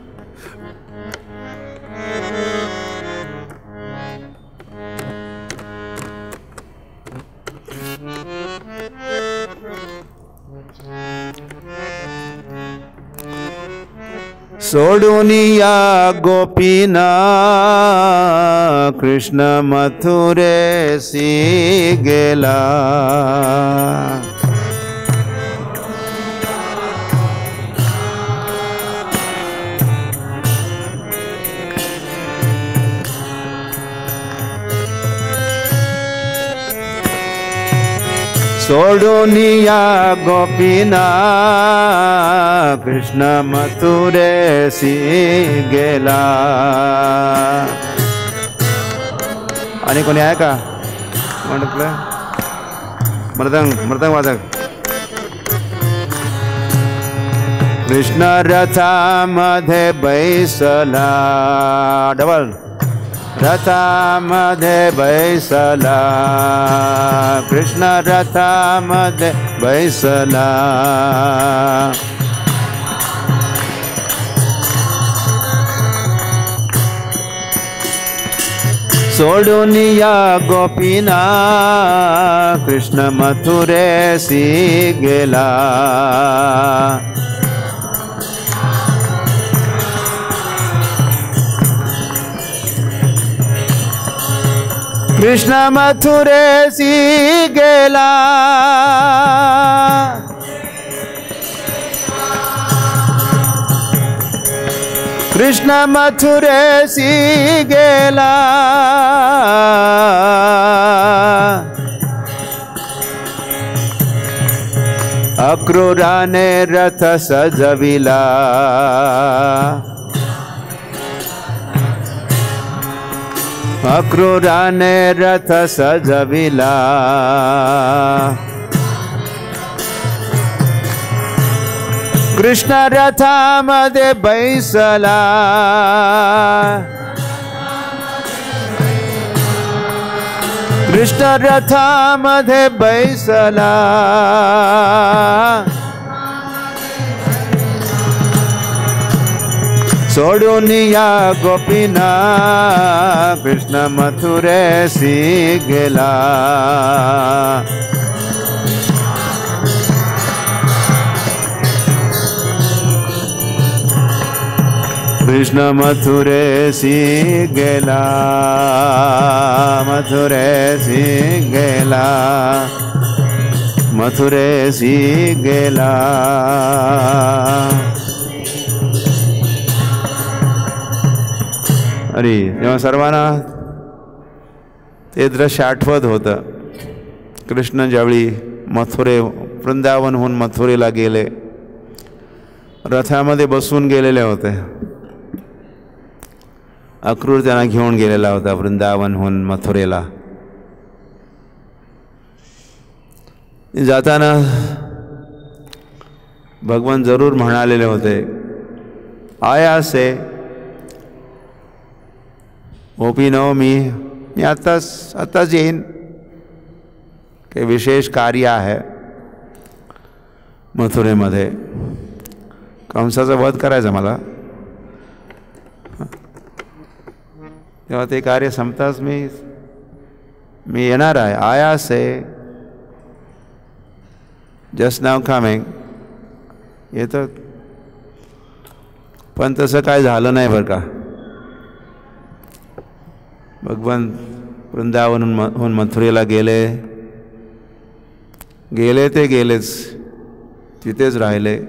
सोडून या गोपीना कृष्ण मथुरेसी गेला. सोडून या गोपीना कृष्ण मथुरेसी गेला. आणि कोणी आहे का म्हटलं? मृदंग मृदंग वादक. कृष्ण रथामध्ये बैसला, डबल रथामध्ये बैसला, कृष्ण रथामध्ये बैसला. सोडून या गोपीना कृष्ण मथुरेसी गेला. कृष्ण मथुरेसी गेला. कृष्ण मथुरेसी गेला. अक्रूराने रथ सजविला. अक्रूराने रथ सजविला. कृष्ण रथामध्ये बैसला. कृष्ण रथामध्ये बैसला. सोडून या गोपीना कृष्ण मथुरेसी गेला. कृष्ण मथुरेसी गेला. मथुरेसी गेला. मथुरेसी गेला. अरे जेव्हा सर्वांना ते दृश्य आठवत होतं, कृष्ण ज्यावेळी मथुरे वृंदावनहून मथुरेला गेले, रथामध्ये बसून गेलेले होते. अक्रूर त्यांना घेऊन गेलेला होता वृंदावनहून मथुरेला. जाताना भगवान जरूर म्हणालेले होते, आया से गोपी नो मी मी आताच आताच येईन, काही विशेष कार्य आहे मथुरेमध्ये. कंसाचा वध करायचा मला. तेव्हा ते कार्य संपताच मी मी येणार आहे. आयास आहे, जस्ट नाव कमिंग येतं. पण तसं काय झालं नाही बरं का. भगवान वृंदावनहून मथुरेला गेले गेले ते गेलेच, तिथेच राहिले.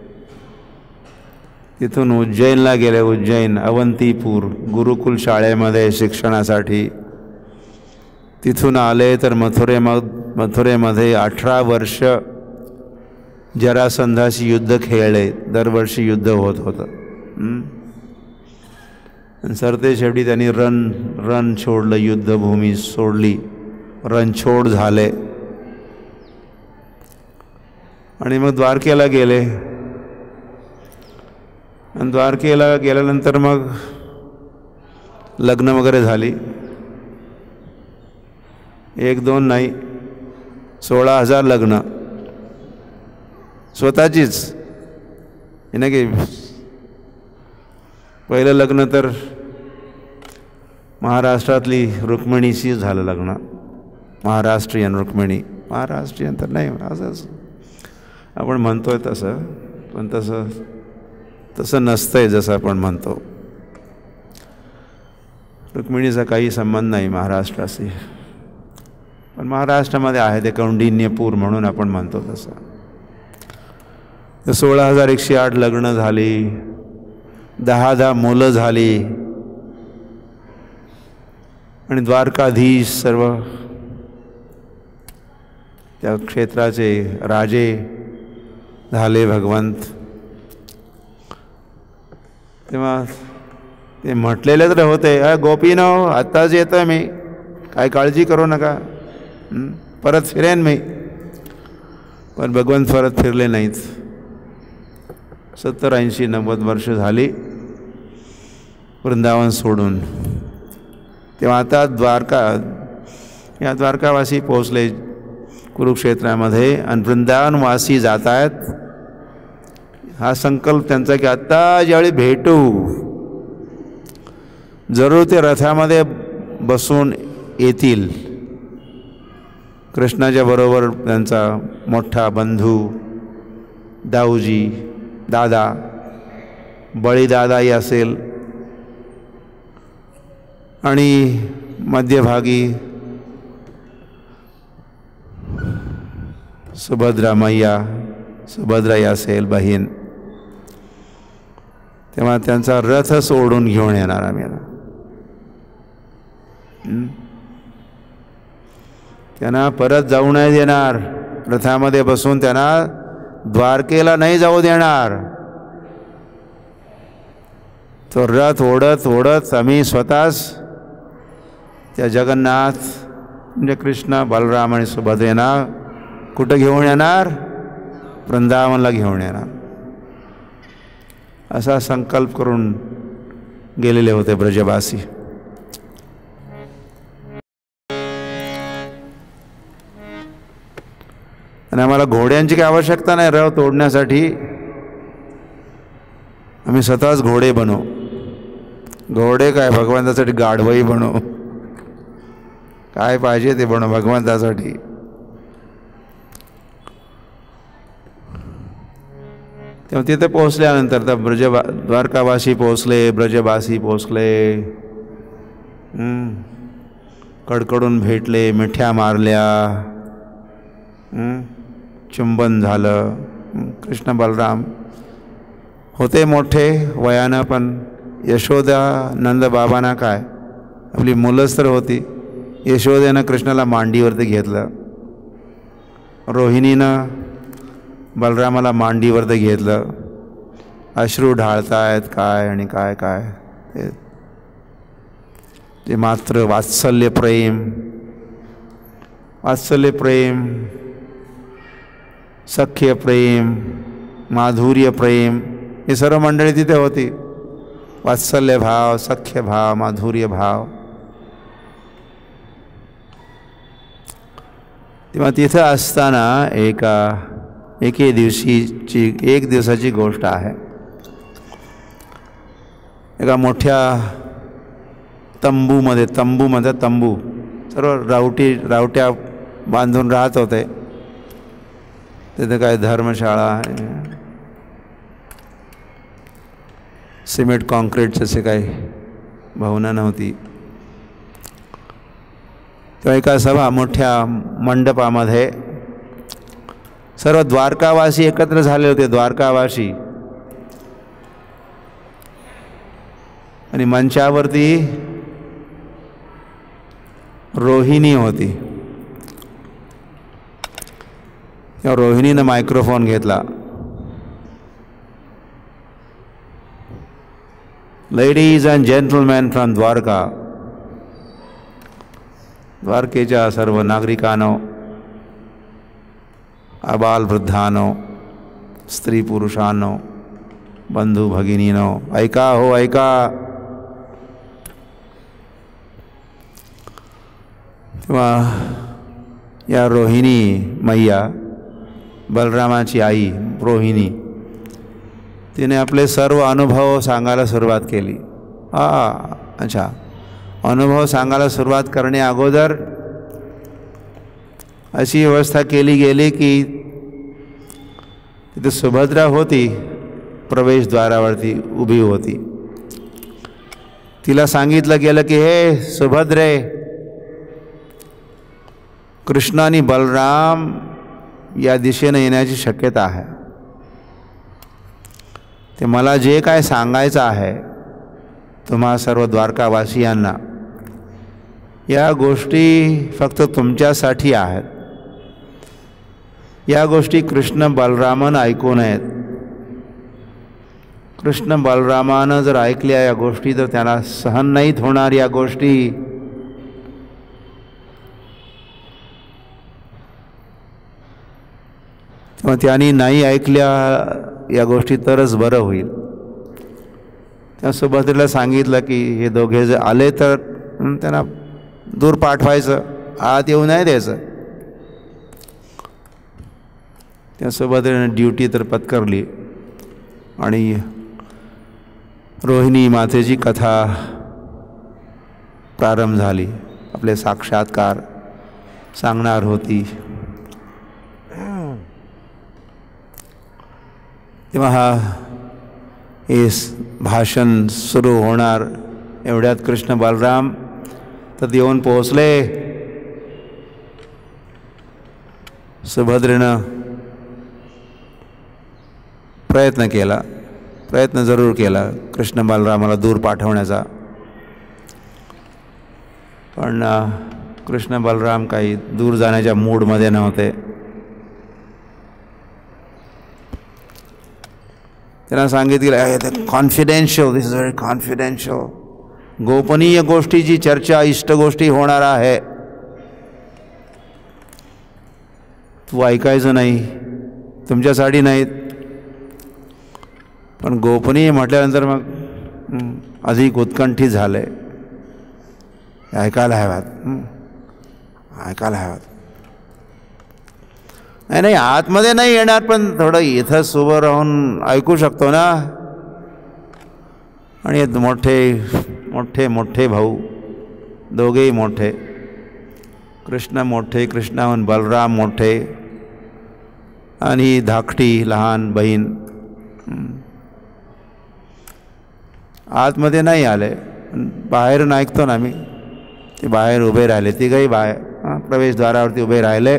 तिथून उज्जैनला गेले. उज्जैन, अवंतीपूर गुरुकुल शाळेमध्ये शिक्षणासाठी. तिथून आले तर मथुरे मथुरेमध्ये अठरा वर्ष जरासंधाशी युद्ध खेळले. दरवर्षी युद्ध होत होतं. सरते शेवटी त्यांनी रण रण सोडलं, युद्धभूमी सोडली, रणछोड झाले आणि मग द्वारकेला गेले. आणि द्वारकेला गेल्यानंतर मग लग्न वगैरे झाली. एक दोन नाही, सोळा हजार लग्न स्वतःचीच. हे नाही की पहिलं लग्न तर महाराष्ट्रातली रुक्मिणीशी झालं लग्न. महाराष्ट्रीयन रुक्मिणी. महाराष्ट्रीयन तर नाही, असंच आपण म्हणतोय तसं, पण तसं तसं नसतंय जसं आपण म्हणतो. रुक्मिणीचा काही संबंध नाही महाराष्ट्राशी, पण महाराष्ट्रामध्ये आहे ते कौंडिन्यपूर म्हणून आपण म्हणतो तसं. तर सोळा हजार एकशे आठ लग्न झाली, दहा दहा मुलं झाली आणि द्वारकाधीश सर्व त्या क्षेत्राचे राजे झाले भगवंत. तेव्हा ते म्हटलेले तर होते, अ गोपीनो आत्ताच येतोय मी, काय काळजी करू नका, परत फिरेन मी. पण भगवंत परत फिरले नाहीत. सत्तर ऐंशी नव्वद वर्ष झाली वृंदावन सोडून. तेव्हा आता द्वारका या द्वारकावासी पोहोचले कुरुक्षेत्रामध्ये आणि वृंदावनवासी जात आहेत. हा संकल्प त्यांचा की आत्ता ज्यावेळी भेटू जरूर ते रथामध्ये बसून येतील. कृष्णाच्या बरोबर त्यांचा मोठा बंधू दाऊजी, दादा, बळीदादाही असेल आणि मध्यभागी सुभद्रा मैया, सुभद्राई असेल बहीण. तेव्हा त्यांचा रथ सोडून घेऊन येणार आम्ही. त्यांना परत जाऊ नाही देणार. रथामध्ये बसून त्यांना द्वारकेला नाही जाऊ देणार. तो रथ ओढत ओढत आम्ही स्वतःच त्या जगन्नाथ म्हणजे कृष्ण, बलराम आणि सुभद्रेना कुठं घेऊन येणार? वृंदावनला घेऊन येणार. असा संकल्प करून गेलेले होते ब्रजवासी. आणि आम्हाला घोड्यांची काही आवश्यकता नाही रथ तोडण्यासाठी. आम्ही स्वतःच घोडे बनवू. घोडे काय भगवंतासाठी गाढवही बनवू. काय पाहिजे ते बनवू भगवंतासाठी. तेव्हा तिथे पोहोचल्यानंतर तर ब्रज द्वारकावासी पोहोचले, ब्रजवासी पोहोचले, कडकडून भेटले, मिठ्या मारल्या, चुंबन झालं. कृष्ण बलराम होते मोठे वयानं, पण यशोदा नंद बाबांना काय आपली मुलंच तर होती. यशोदेनं कृष्णाला मांडीवरती घेतलं, रोहिणीनं बलरामाला मांडीवरती घेतलं. अश्रू ढाळतायत काय आणि काय काय ते, ते मात्र वात्सल्य प्रेम, वात्सल्य प्रेम, सख्य प्रेम, माधुर्य प्रेम, हे सर्व मंडळी तिथे होती. वात्सल्य भाव, सख्य भाव, माधुर्य भाव. तेव्हा तिथं असताना एका एके दिवशीची एक दिवसाची गोष्ट आहे. एका मोठ्या तंबूमध्ये, तंबू म्हणतात तंबू, सर्व रावटी रावट्या बांधून राहत होते. तिथे काय धर्मशाळा आहे, सिमेंट कॉन्क्रीटचे असे काही भवनं नव्हती. तेव्हा एका सभा मोठ्या मंडपामध्ये सर्व द्वारकावासी एकत्र झाले होते, द्वारकावासी. आणि मंचावरती रोहिणी होती. तेव्हा रोहिणीनं मायक्रोफोन घेतला. Ladies and gentleman from Dwarka, द्वारकेच्या सर्व नागरिकांनो, आबाल वृद्धांनो, स्त्री पुरुषांनो, बंधू भगिनीनो, ऐका हो ऐका. तेव्हा या रोहिणी मैया, बलरामाची आई रोहिणी, तिने आपले सर्व अनुभव सांगायला सुरुवात केली. हा अच्छा, अनुभव सांगायला सुरुवात करणे अगोदर अशी व्यवस्था केली गेली की तिथे सुभद्रा होती, प्रवेशद्वारावरती उभी होती. तिला सांगितलं गेलं की हे सुभद्रे, कृष्ण आणि बलराम या दिशेने येण्याची शक्यता आहे. ते मला जे काय सांगायचं आहे तुम्हा सर्व द्वारकावासियांना, या गोष्टी फक्त तुमच्यासाठी आहेत. या गोष्टी कृष्ण बलरामानं ऐकू नयेत. कृष्ण बलरामानं जर ऐकल्या या गोष्टी तर त्यांना सहन नाहीत होणार या गोष्टी. मग त्यांनी नाही ऐकल्या या गोष्टी तरच बरं होईल. त्या सुभद्रेला सांगितलं की हे दोघे जर आले तर त्यांना दूर पाठवायचं, आत येऊ नाही द्यायचं. त्या सुभद्रेने ड्युटी तर पत्करली आणि रोहिणी मातेची कथा प्रारंभ झाली. आपले साक्षात्कार सांगणार होती. तेव्हा हा हे भाषण सुरू होणार एवढ्यात कृष्ण बलराम तर येऊन पोहोचले. सुभद्रेनं प्रयत्न केला, प्रयत्न जरूर केला कृष्ण बलरामाला दूर पाठवण्याचा, पण कृष्ण बलराम काही दूर जाण्याच्या मूडमध्ये नव्हते. त्यांना सांगितलं confidential, this is very confidential, गोपनीय गोष्टीची चर्चा, इष्ट गोष्टी होणार आहे, तू ऐकायचं नाही, तुमच्यासाठी नाहीत. पण गोपनीय म्हटल्यानंतर मग अधिक उत्कंठित झाले. ऐकायला हव्यात, ऐकायला हव्यात. नाही नाही आतमध्ये नाही येणार, पण थोडं इथंच उभं राहून ऐकू शकतो ना. आणि मोठे मोठे मोठे भाऊ, दोघेही मोठे, कृष्ण मोठे, कृष्णाहून बलराम मोठे, आणि धाकटी लहान बहीण आतमध्ये नाही आले. बाहेरून ऐकतो ना मी, ते बाहेर उभे राहिले, तिघही बाहेर प्रवेशद्वारावरती उभे राहिले.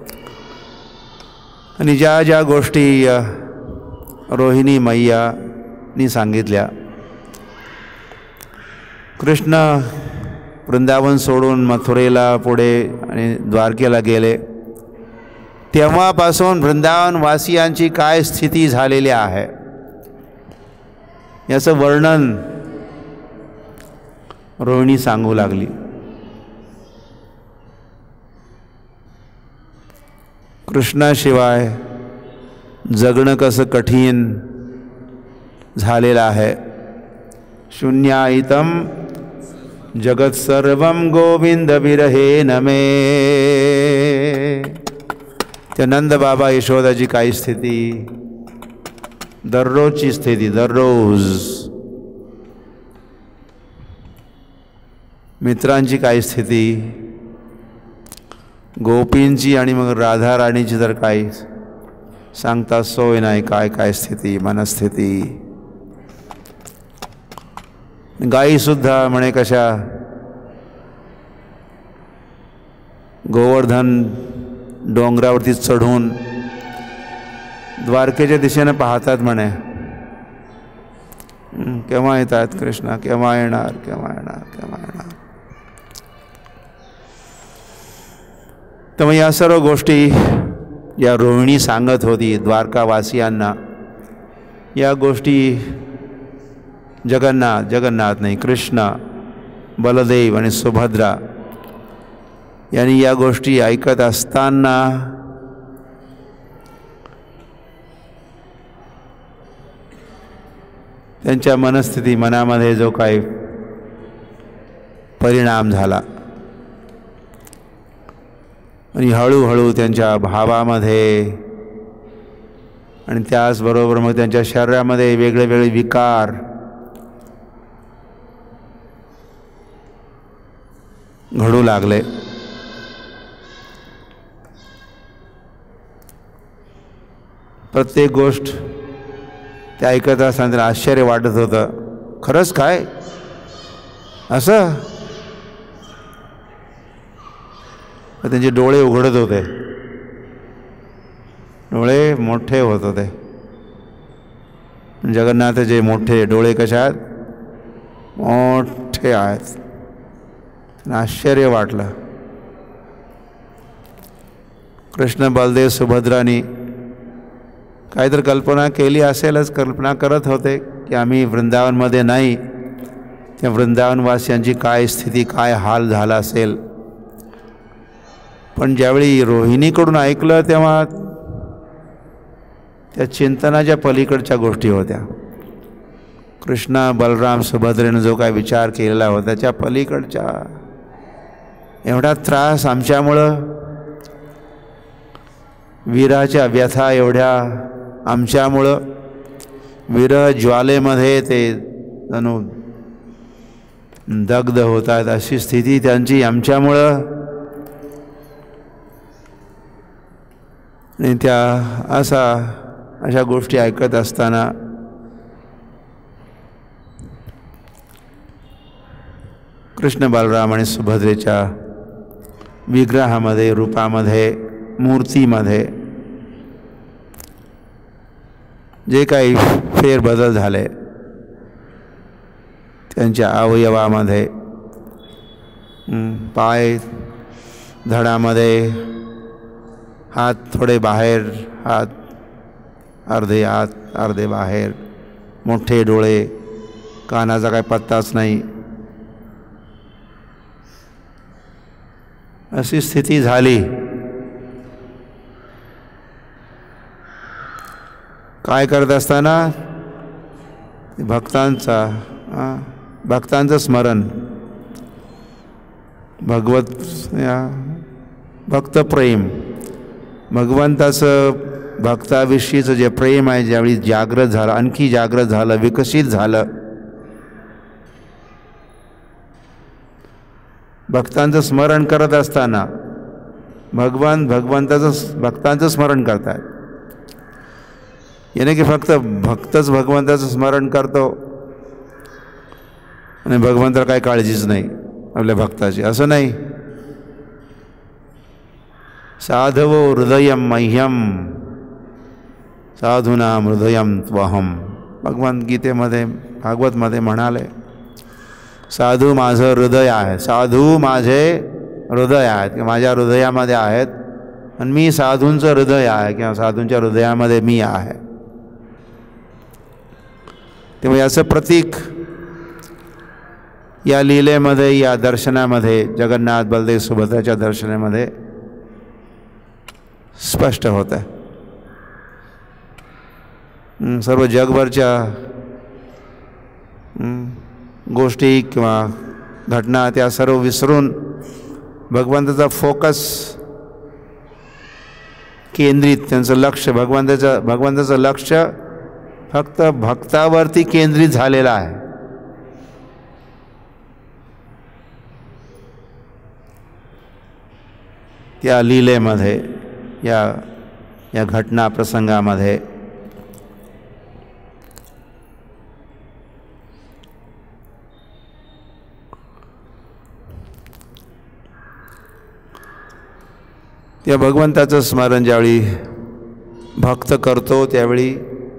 आणि ज्या ज्या गोष्टी रोहिणी मैयानी सांगितल्या, कृष्ण वृंदावन सोडून मथुरेला पुढे आणि द्वारकेला गेले, तेव्हापासून वृंदावनवासियांची काय स्थिती झालेली आहे याचं वर्णन रोहिणी सांगू लागली. कृष्णाशिवाय जगणं कसं कठीण झालेलं आहे. शून्यायितम जगत सर्वम गोविंद विरहे नमे. त्या नंद बाबा यशोदाची काही स्थिती, दररोजची स्थिती, दररोज मित्रांची काय स्थिती, गोपींची आणि मग राधा राणीची तर काय सांगता सोय नाही, काय काय स्थिती, मनस्थिती. गायीसुद्धा म्हणे कशा गोवर्धन डोंगरावरती चढून द्वारकेच्या दिशेने पाहतात म्हणे, केव्हा येतात कृष्णा, केव्हा येणार, केव्हा येणार, केव्हा येणार. तर मग या सर्व गोष्टी या रोहिणी सांगत होती द्वारकावासियांना. या गोष्टी जगन्नाथ जगन्नाथ नाही कृष्ण, बलदेव आणि सुभद्रा यांनी या गोष्टी ऐकत असताना त्यांच्या मनस्थिती, मनामध्ये जो काही परिणाम झाला आणि हळूहळू त्यांच्या भावामध्ये आणि त्याचबरोबर मग त्यांच्या शरीरामध्ये वेगळे वेगळे विकार घडू लागले. प्रत्येक गोष्ट ते ऐकत असताना त्यांना आश्चर्य वाटत होतं, खरंच काय असं. त्यांचे डोळे उघडत होते, डोळे मोठे होत होते. जगन्नाथचे मोठे डोळे कशा आहेत, मोठे आहेत. आश्चर्य वाटलं. कृष्ण, बलदेव, सुभद्रानी काहीतरी कल्पना केली असेलच, कल्पना करत होते की आम्ही वृंदावनमध्ये नाही, त्या वृंदावनवासियांची काय स्थिती, काय हाल झाला असेल. पण ज्यावेळी रोहिणीकडून ऐकलं तेव्हा त्या चिंतनाच्या पलीकडच्या गोष्टी होत्या. कृष्ण, बलराम, सुभद्रेनं जो काय विचार केलेला होता त्याच्या पलीकडच्या. एवढा त्रास आमच्यामुळं, विरहाच्या व्यथा एवढ्या आमच्यामुळं, विरह ज्वालेमध्ये ते जणू दग्ध होतात अशी स्थिती त्यांची आमच्यामुळं. आणि त्या असा अशा गोष्टी ऐकत असताना कृष्ण, बलराम आणि सुभद्रेच्या विग्रहामध्ये, रूपामध्ये, मूर्तीमध्ये जे काही फेरबदल झाले, त्यांच्या अवयवामध्ये, पाय धडामध्ये, हात थोडे बाहेर, हात अर्धे आत अर्धे बाहेर, मोठे डोळे, कानाचा काय पत्ताच नाही, अशी स्थिती झाली. काय करत असताना भक्तांचा भक्तांचं स्मरण, भगवत भक्तप्रेम, भगवंताचं भक्ताविषयीचं जे प्रेम आहे ज्यावेळी जागृत झालं, आणखी जागृत झालं, विकसित झालं, भक्तांचं स्मरण करत असताना भगवान भगवंताचं भक्तांचं स्मरण करतात. याने की फक्त भक्तच भगवंताचं स्मरण करतो आणि भगवंताला काही काळजीच नाही आपल्या भक्ताची, असं नाही. साधवो हृदयम मह्यम साधूनाम हृदयम त्वहम. भगवान गीतेमध्ये, भागवतमध्ये म्हणाले, साधू माझं हृदय आहे, साधू माझे हृदय आहेत किंवा माझ्या हृदयामध्ये आहेत, आणि मी साधूंचं हृदय आहे किंवा साधूंच्या हृदयामध्ये मी आहे. तेव्हा याचं प्रतीक या लीलेमध्ये, या दर्शनामध्ये, जगन्नाथ, बलदेव, सुभद्राच्या दर्शनामध्ये स्पष्ट होतं. सर्व जगभरच्या गोष्टी किंवा घटना त्या सर्व विसरून भगवंताचा फोकस केंद्रित, त्यांचं लक्ष भगवंताचं भगवंताचं लक्ष फक्त भक्तावरती केंद्रित झालेलं आहे. त्या लीलेमध्ये, या या घटना प्रसंगामध्ये त्या भगवंताचं स्मरण ज्यावेळी भक्त करतो त्यावेळी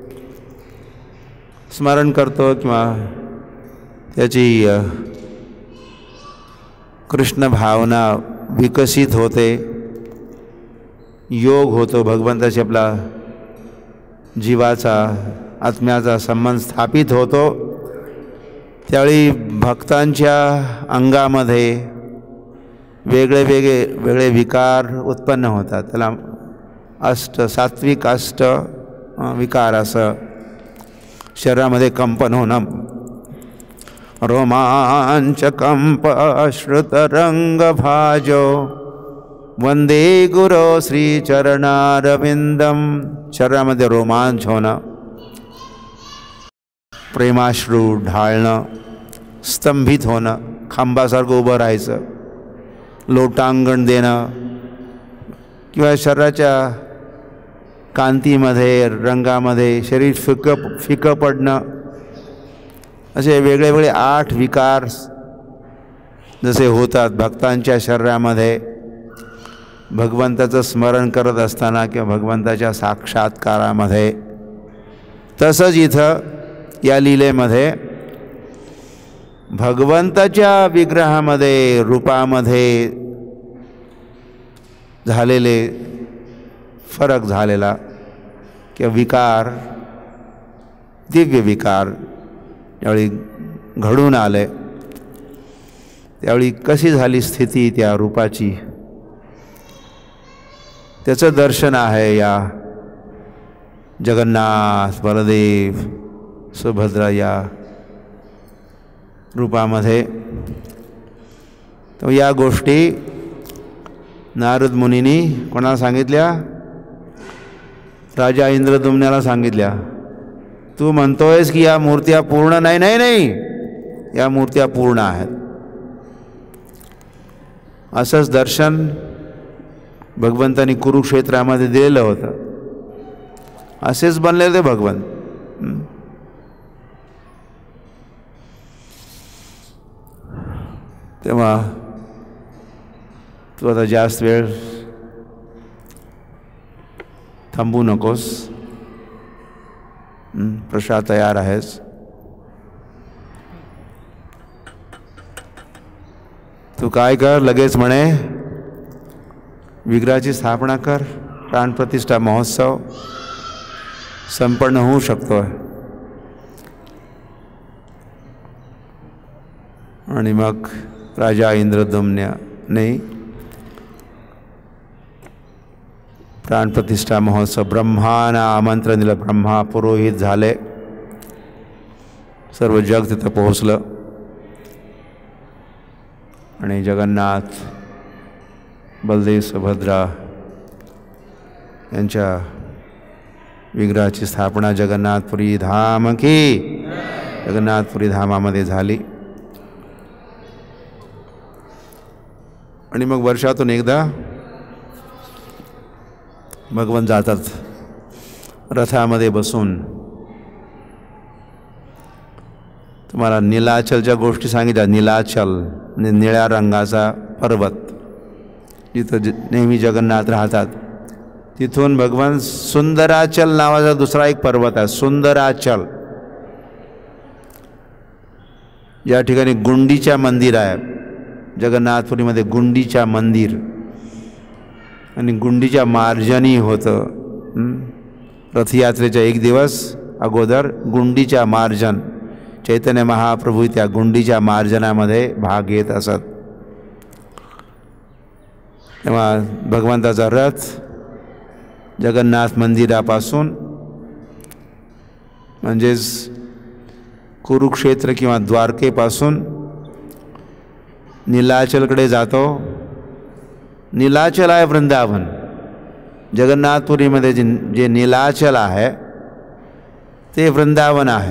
स्मरण करतो किंवा त्याची कृष्ण भावना विकसित होते, योग होतो, भगवंताशी आपला जीवाचा आत्म्याचा संबंध स्थापित होतो, त्यावेळी भक्तांच्या अंगामध्ये वेगळे वेगळे वेगळे विकार उत्पन्न होतात. त्याला अष्ट सात्विक अष्ट विकार असं शरीरामध्ये कंपन होणं. रोमांचकंप श्रुतरंग भाजो वंदे गुरो श्रीचरणारविंदम. शरीरामध्ये रोमांच होणं, प्रेमाश्रू ढाळणं, स्तंभित होणं, खांबासारखं उभं राहायचं, लोटांगण देणं किंवा शरीराच्या कांतीमध्ये रंगामध्ये शरीर फिकं फिकं पडणं, असे वेगळे वेगळे आठ विकार जसे होतात भक्तांच्या शरीरामध्ये भगवंताचं स्मरण करत असताना किंवा भगवंताच्या साक्षात्कारामध्ये, तसंच इथं या लीलेमध्ये भगवंताच्या विग्रहामध्ये रूपामध्ये झालेले फरक झालेला किंवा विकार, दिव्य विकार ज्यावेळी घडून आले त्यावेळी कशी झाली स्थिती त्या रूपाची, त्याचं दर्शन आहे या जगन्नाथ बलदेव सुभद्रा या रूपामध्ये. तर या गोष्टी नारद मुनींनी कोणाला सांगितल्या? राजा इंद्रद्युम्नाला सांगितल्या. तू म्हणतोयस की या मूर्त्या पूर्ण नाही, नाही नाही या मूर्त्या पूर्ण आहेत. असंच दर्शन भगवंतांनी कुरुक्षेत्रामध्ये दिलेलं होतं. असेच बनलेले ते भगवंत. तेव्हा तू आता जास्त वेळ थांबू नकोस, प्रसाद तयार आहेस. तू काय कर, लगेच म्हणे विग्रहाची स्थापना कर. प्राणप्रतिष्ठा महोत्सव संपन्न होऊ शकतो. आणि मग राजा इंद्रद्युम्नाने प्राणप्रतिष्ठा महोत्सव, ब्रह्माना आमंत्रण दिलं. ब्रह्मा पुरोहित झाले, सर्व जग तिथं पोहोचलं आणि जगन्नाथ बलदेव सुभद्रा यांच्या विग्रहाची स्थापना जगन्नाथपुरी धाम की जगन्नाथपुरी धामामध्ये झाली. आणि मग वर्षातून एकदा भगवान जातात रथामध्ये बसून. तुम्हाला नीलाचलच्या गोष्टी सांगितल्या. नीलाचल निळ्या रंगाचा पर्वत, जिथं ज नेहमी जगन्नाथ राहतात. तिथून भगवान सुंदराचल नावाचा दुसरा एक पर्वत आहे, सुंदराचल. या ठिकाणी गुंडीच्या मंदिर आहे. जगन्नाथपुरीमध्ये गुंडीच्या मंदिर आणि गुंडीच्या मार्जनी होतं. रथयात्रेच्या एक दिवस अगोदर गुंडीच्या मार्जन, चैतन्य महाप्रभू त्या गुंडीच्या मार्जनामध्ये भाग घेत असत. तेव्हा भगवंताचा रथ जगन्नाथ मंदिरापासून म्हणजेच कुरुक्षेत्र किंवा द्वारकेपासून नीलाचलकडे जातो. नीलाचल आहे वृंदावन. जगन्नाथपुरीमध्ये जे जे नीलाचल आहे ते वृंदावन आहे.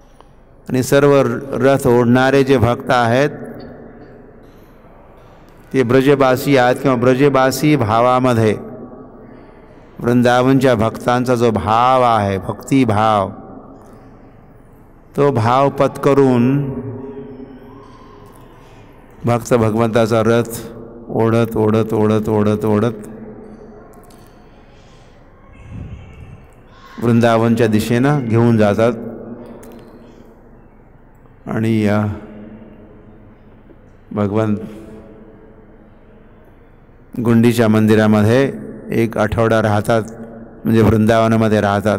आणि सर्व रथ ओढणारे जे भक्त आहेत ते ब्रजबासी आहेत किंवा ब्रजबासी भावामध्ये वृंदावनच्या भक्तांचा जो भाव आहे, भक्तिभाव, तो भाव पत्करून भक्त भगवंताचा रथ ओढत ओढत ओढत ओढत ओढत वृंदावनच्या दिशेनं घेऊन जातात. आणि या भगवंत गुंडीच्या मंदिरामध्ये एक आठवडा राहतात, म्हणजे वृंदावनामध्ये राहतात.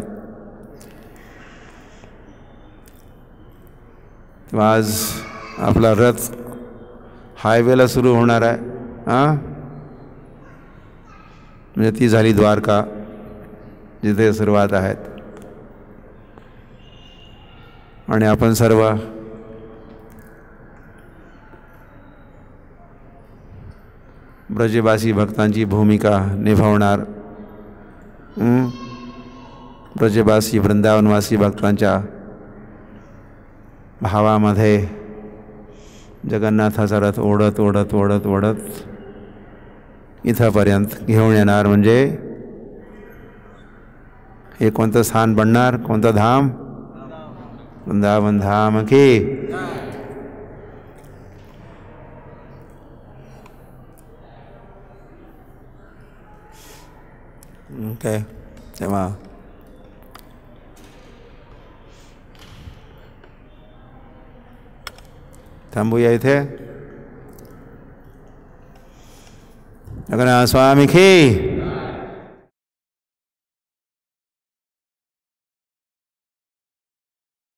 आज आपला रथ हायवेला सुरू होणार आहे. हां, म्हणजे ती झाली द्वारका, जिथे सुरुवात आहेत. आणि आपण सर्व ब्रजवासी भक्तांची भूमिका निभावणार. ब्रजवासी वृंदावनवासी भक्तांच्या भावामध्ये जगन्नाथाचा रथ ओढत ओढत ओढत ओढत इथंपर्यंत घेऊन येणार. म्हणजे हे कोणतं स्थान बनणार, कोणतं धाम? वृंदावन धाम की. ओके, तेव्हा थांबूया इथे. जगन्नाथ स्वामी की.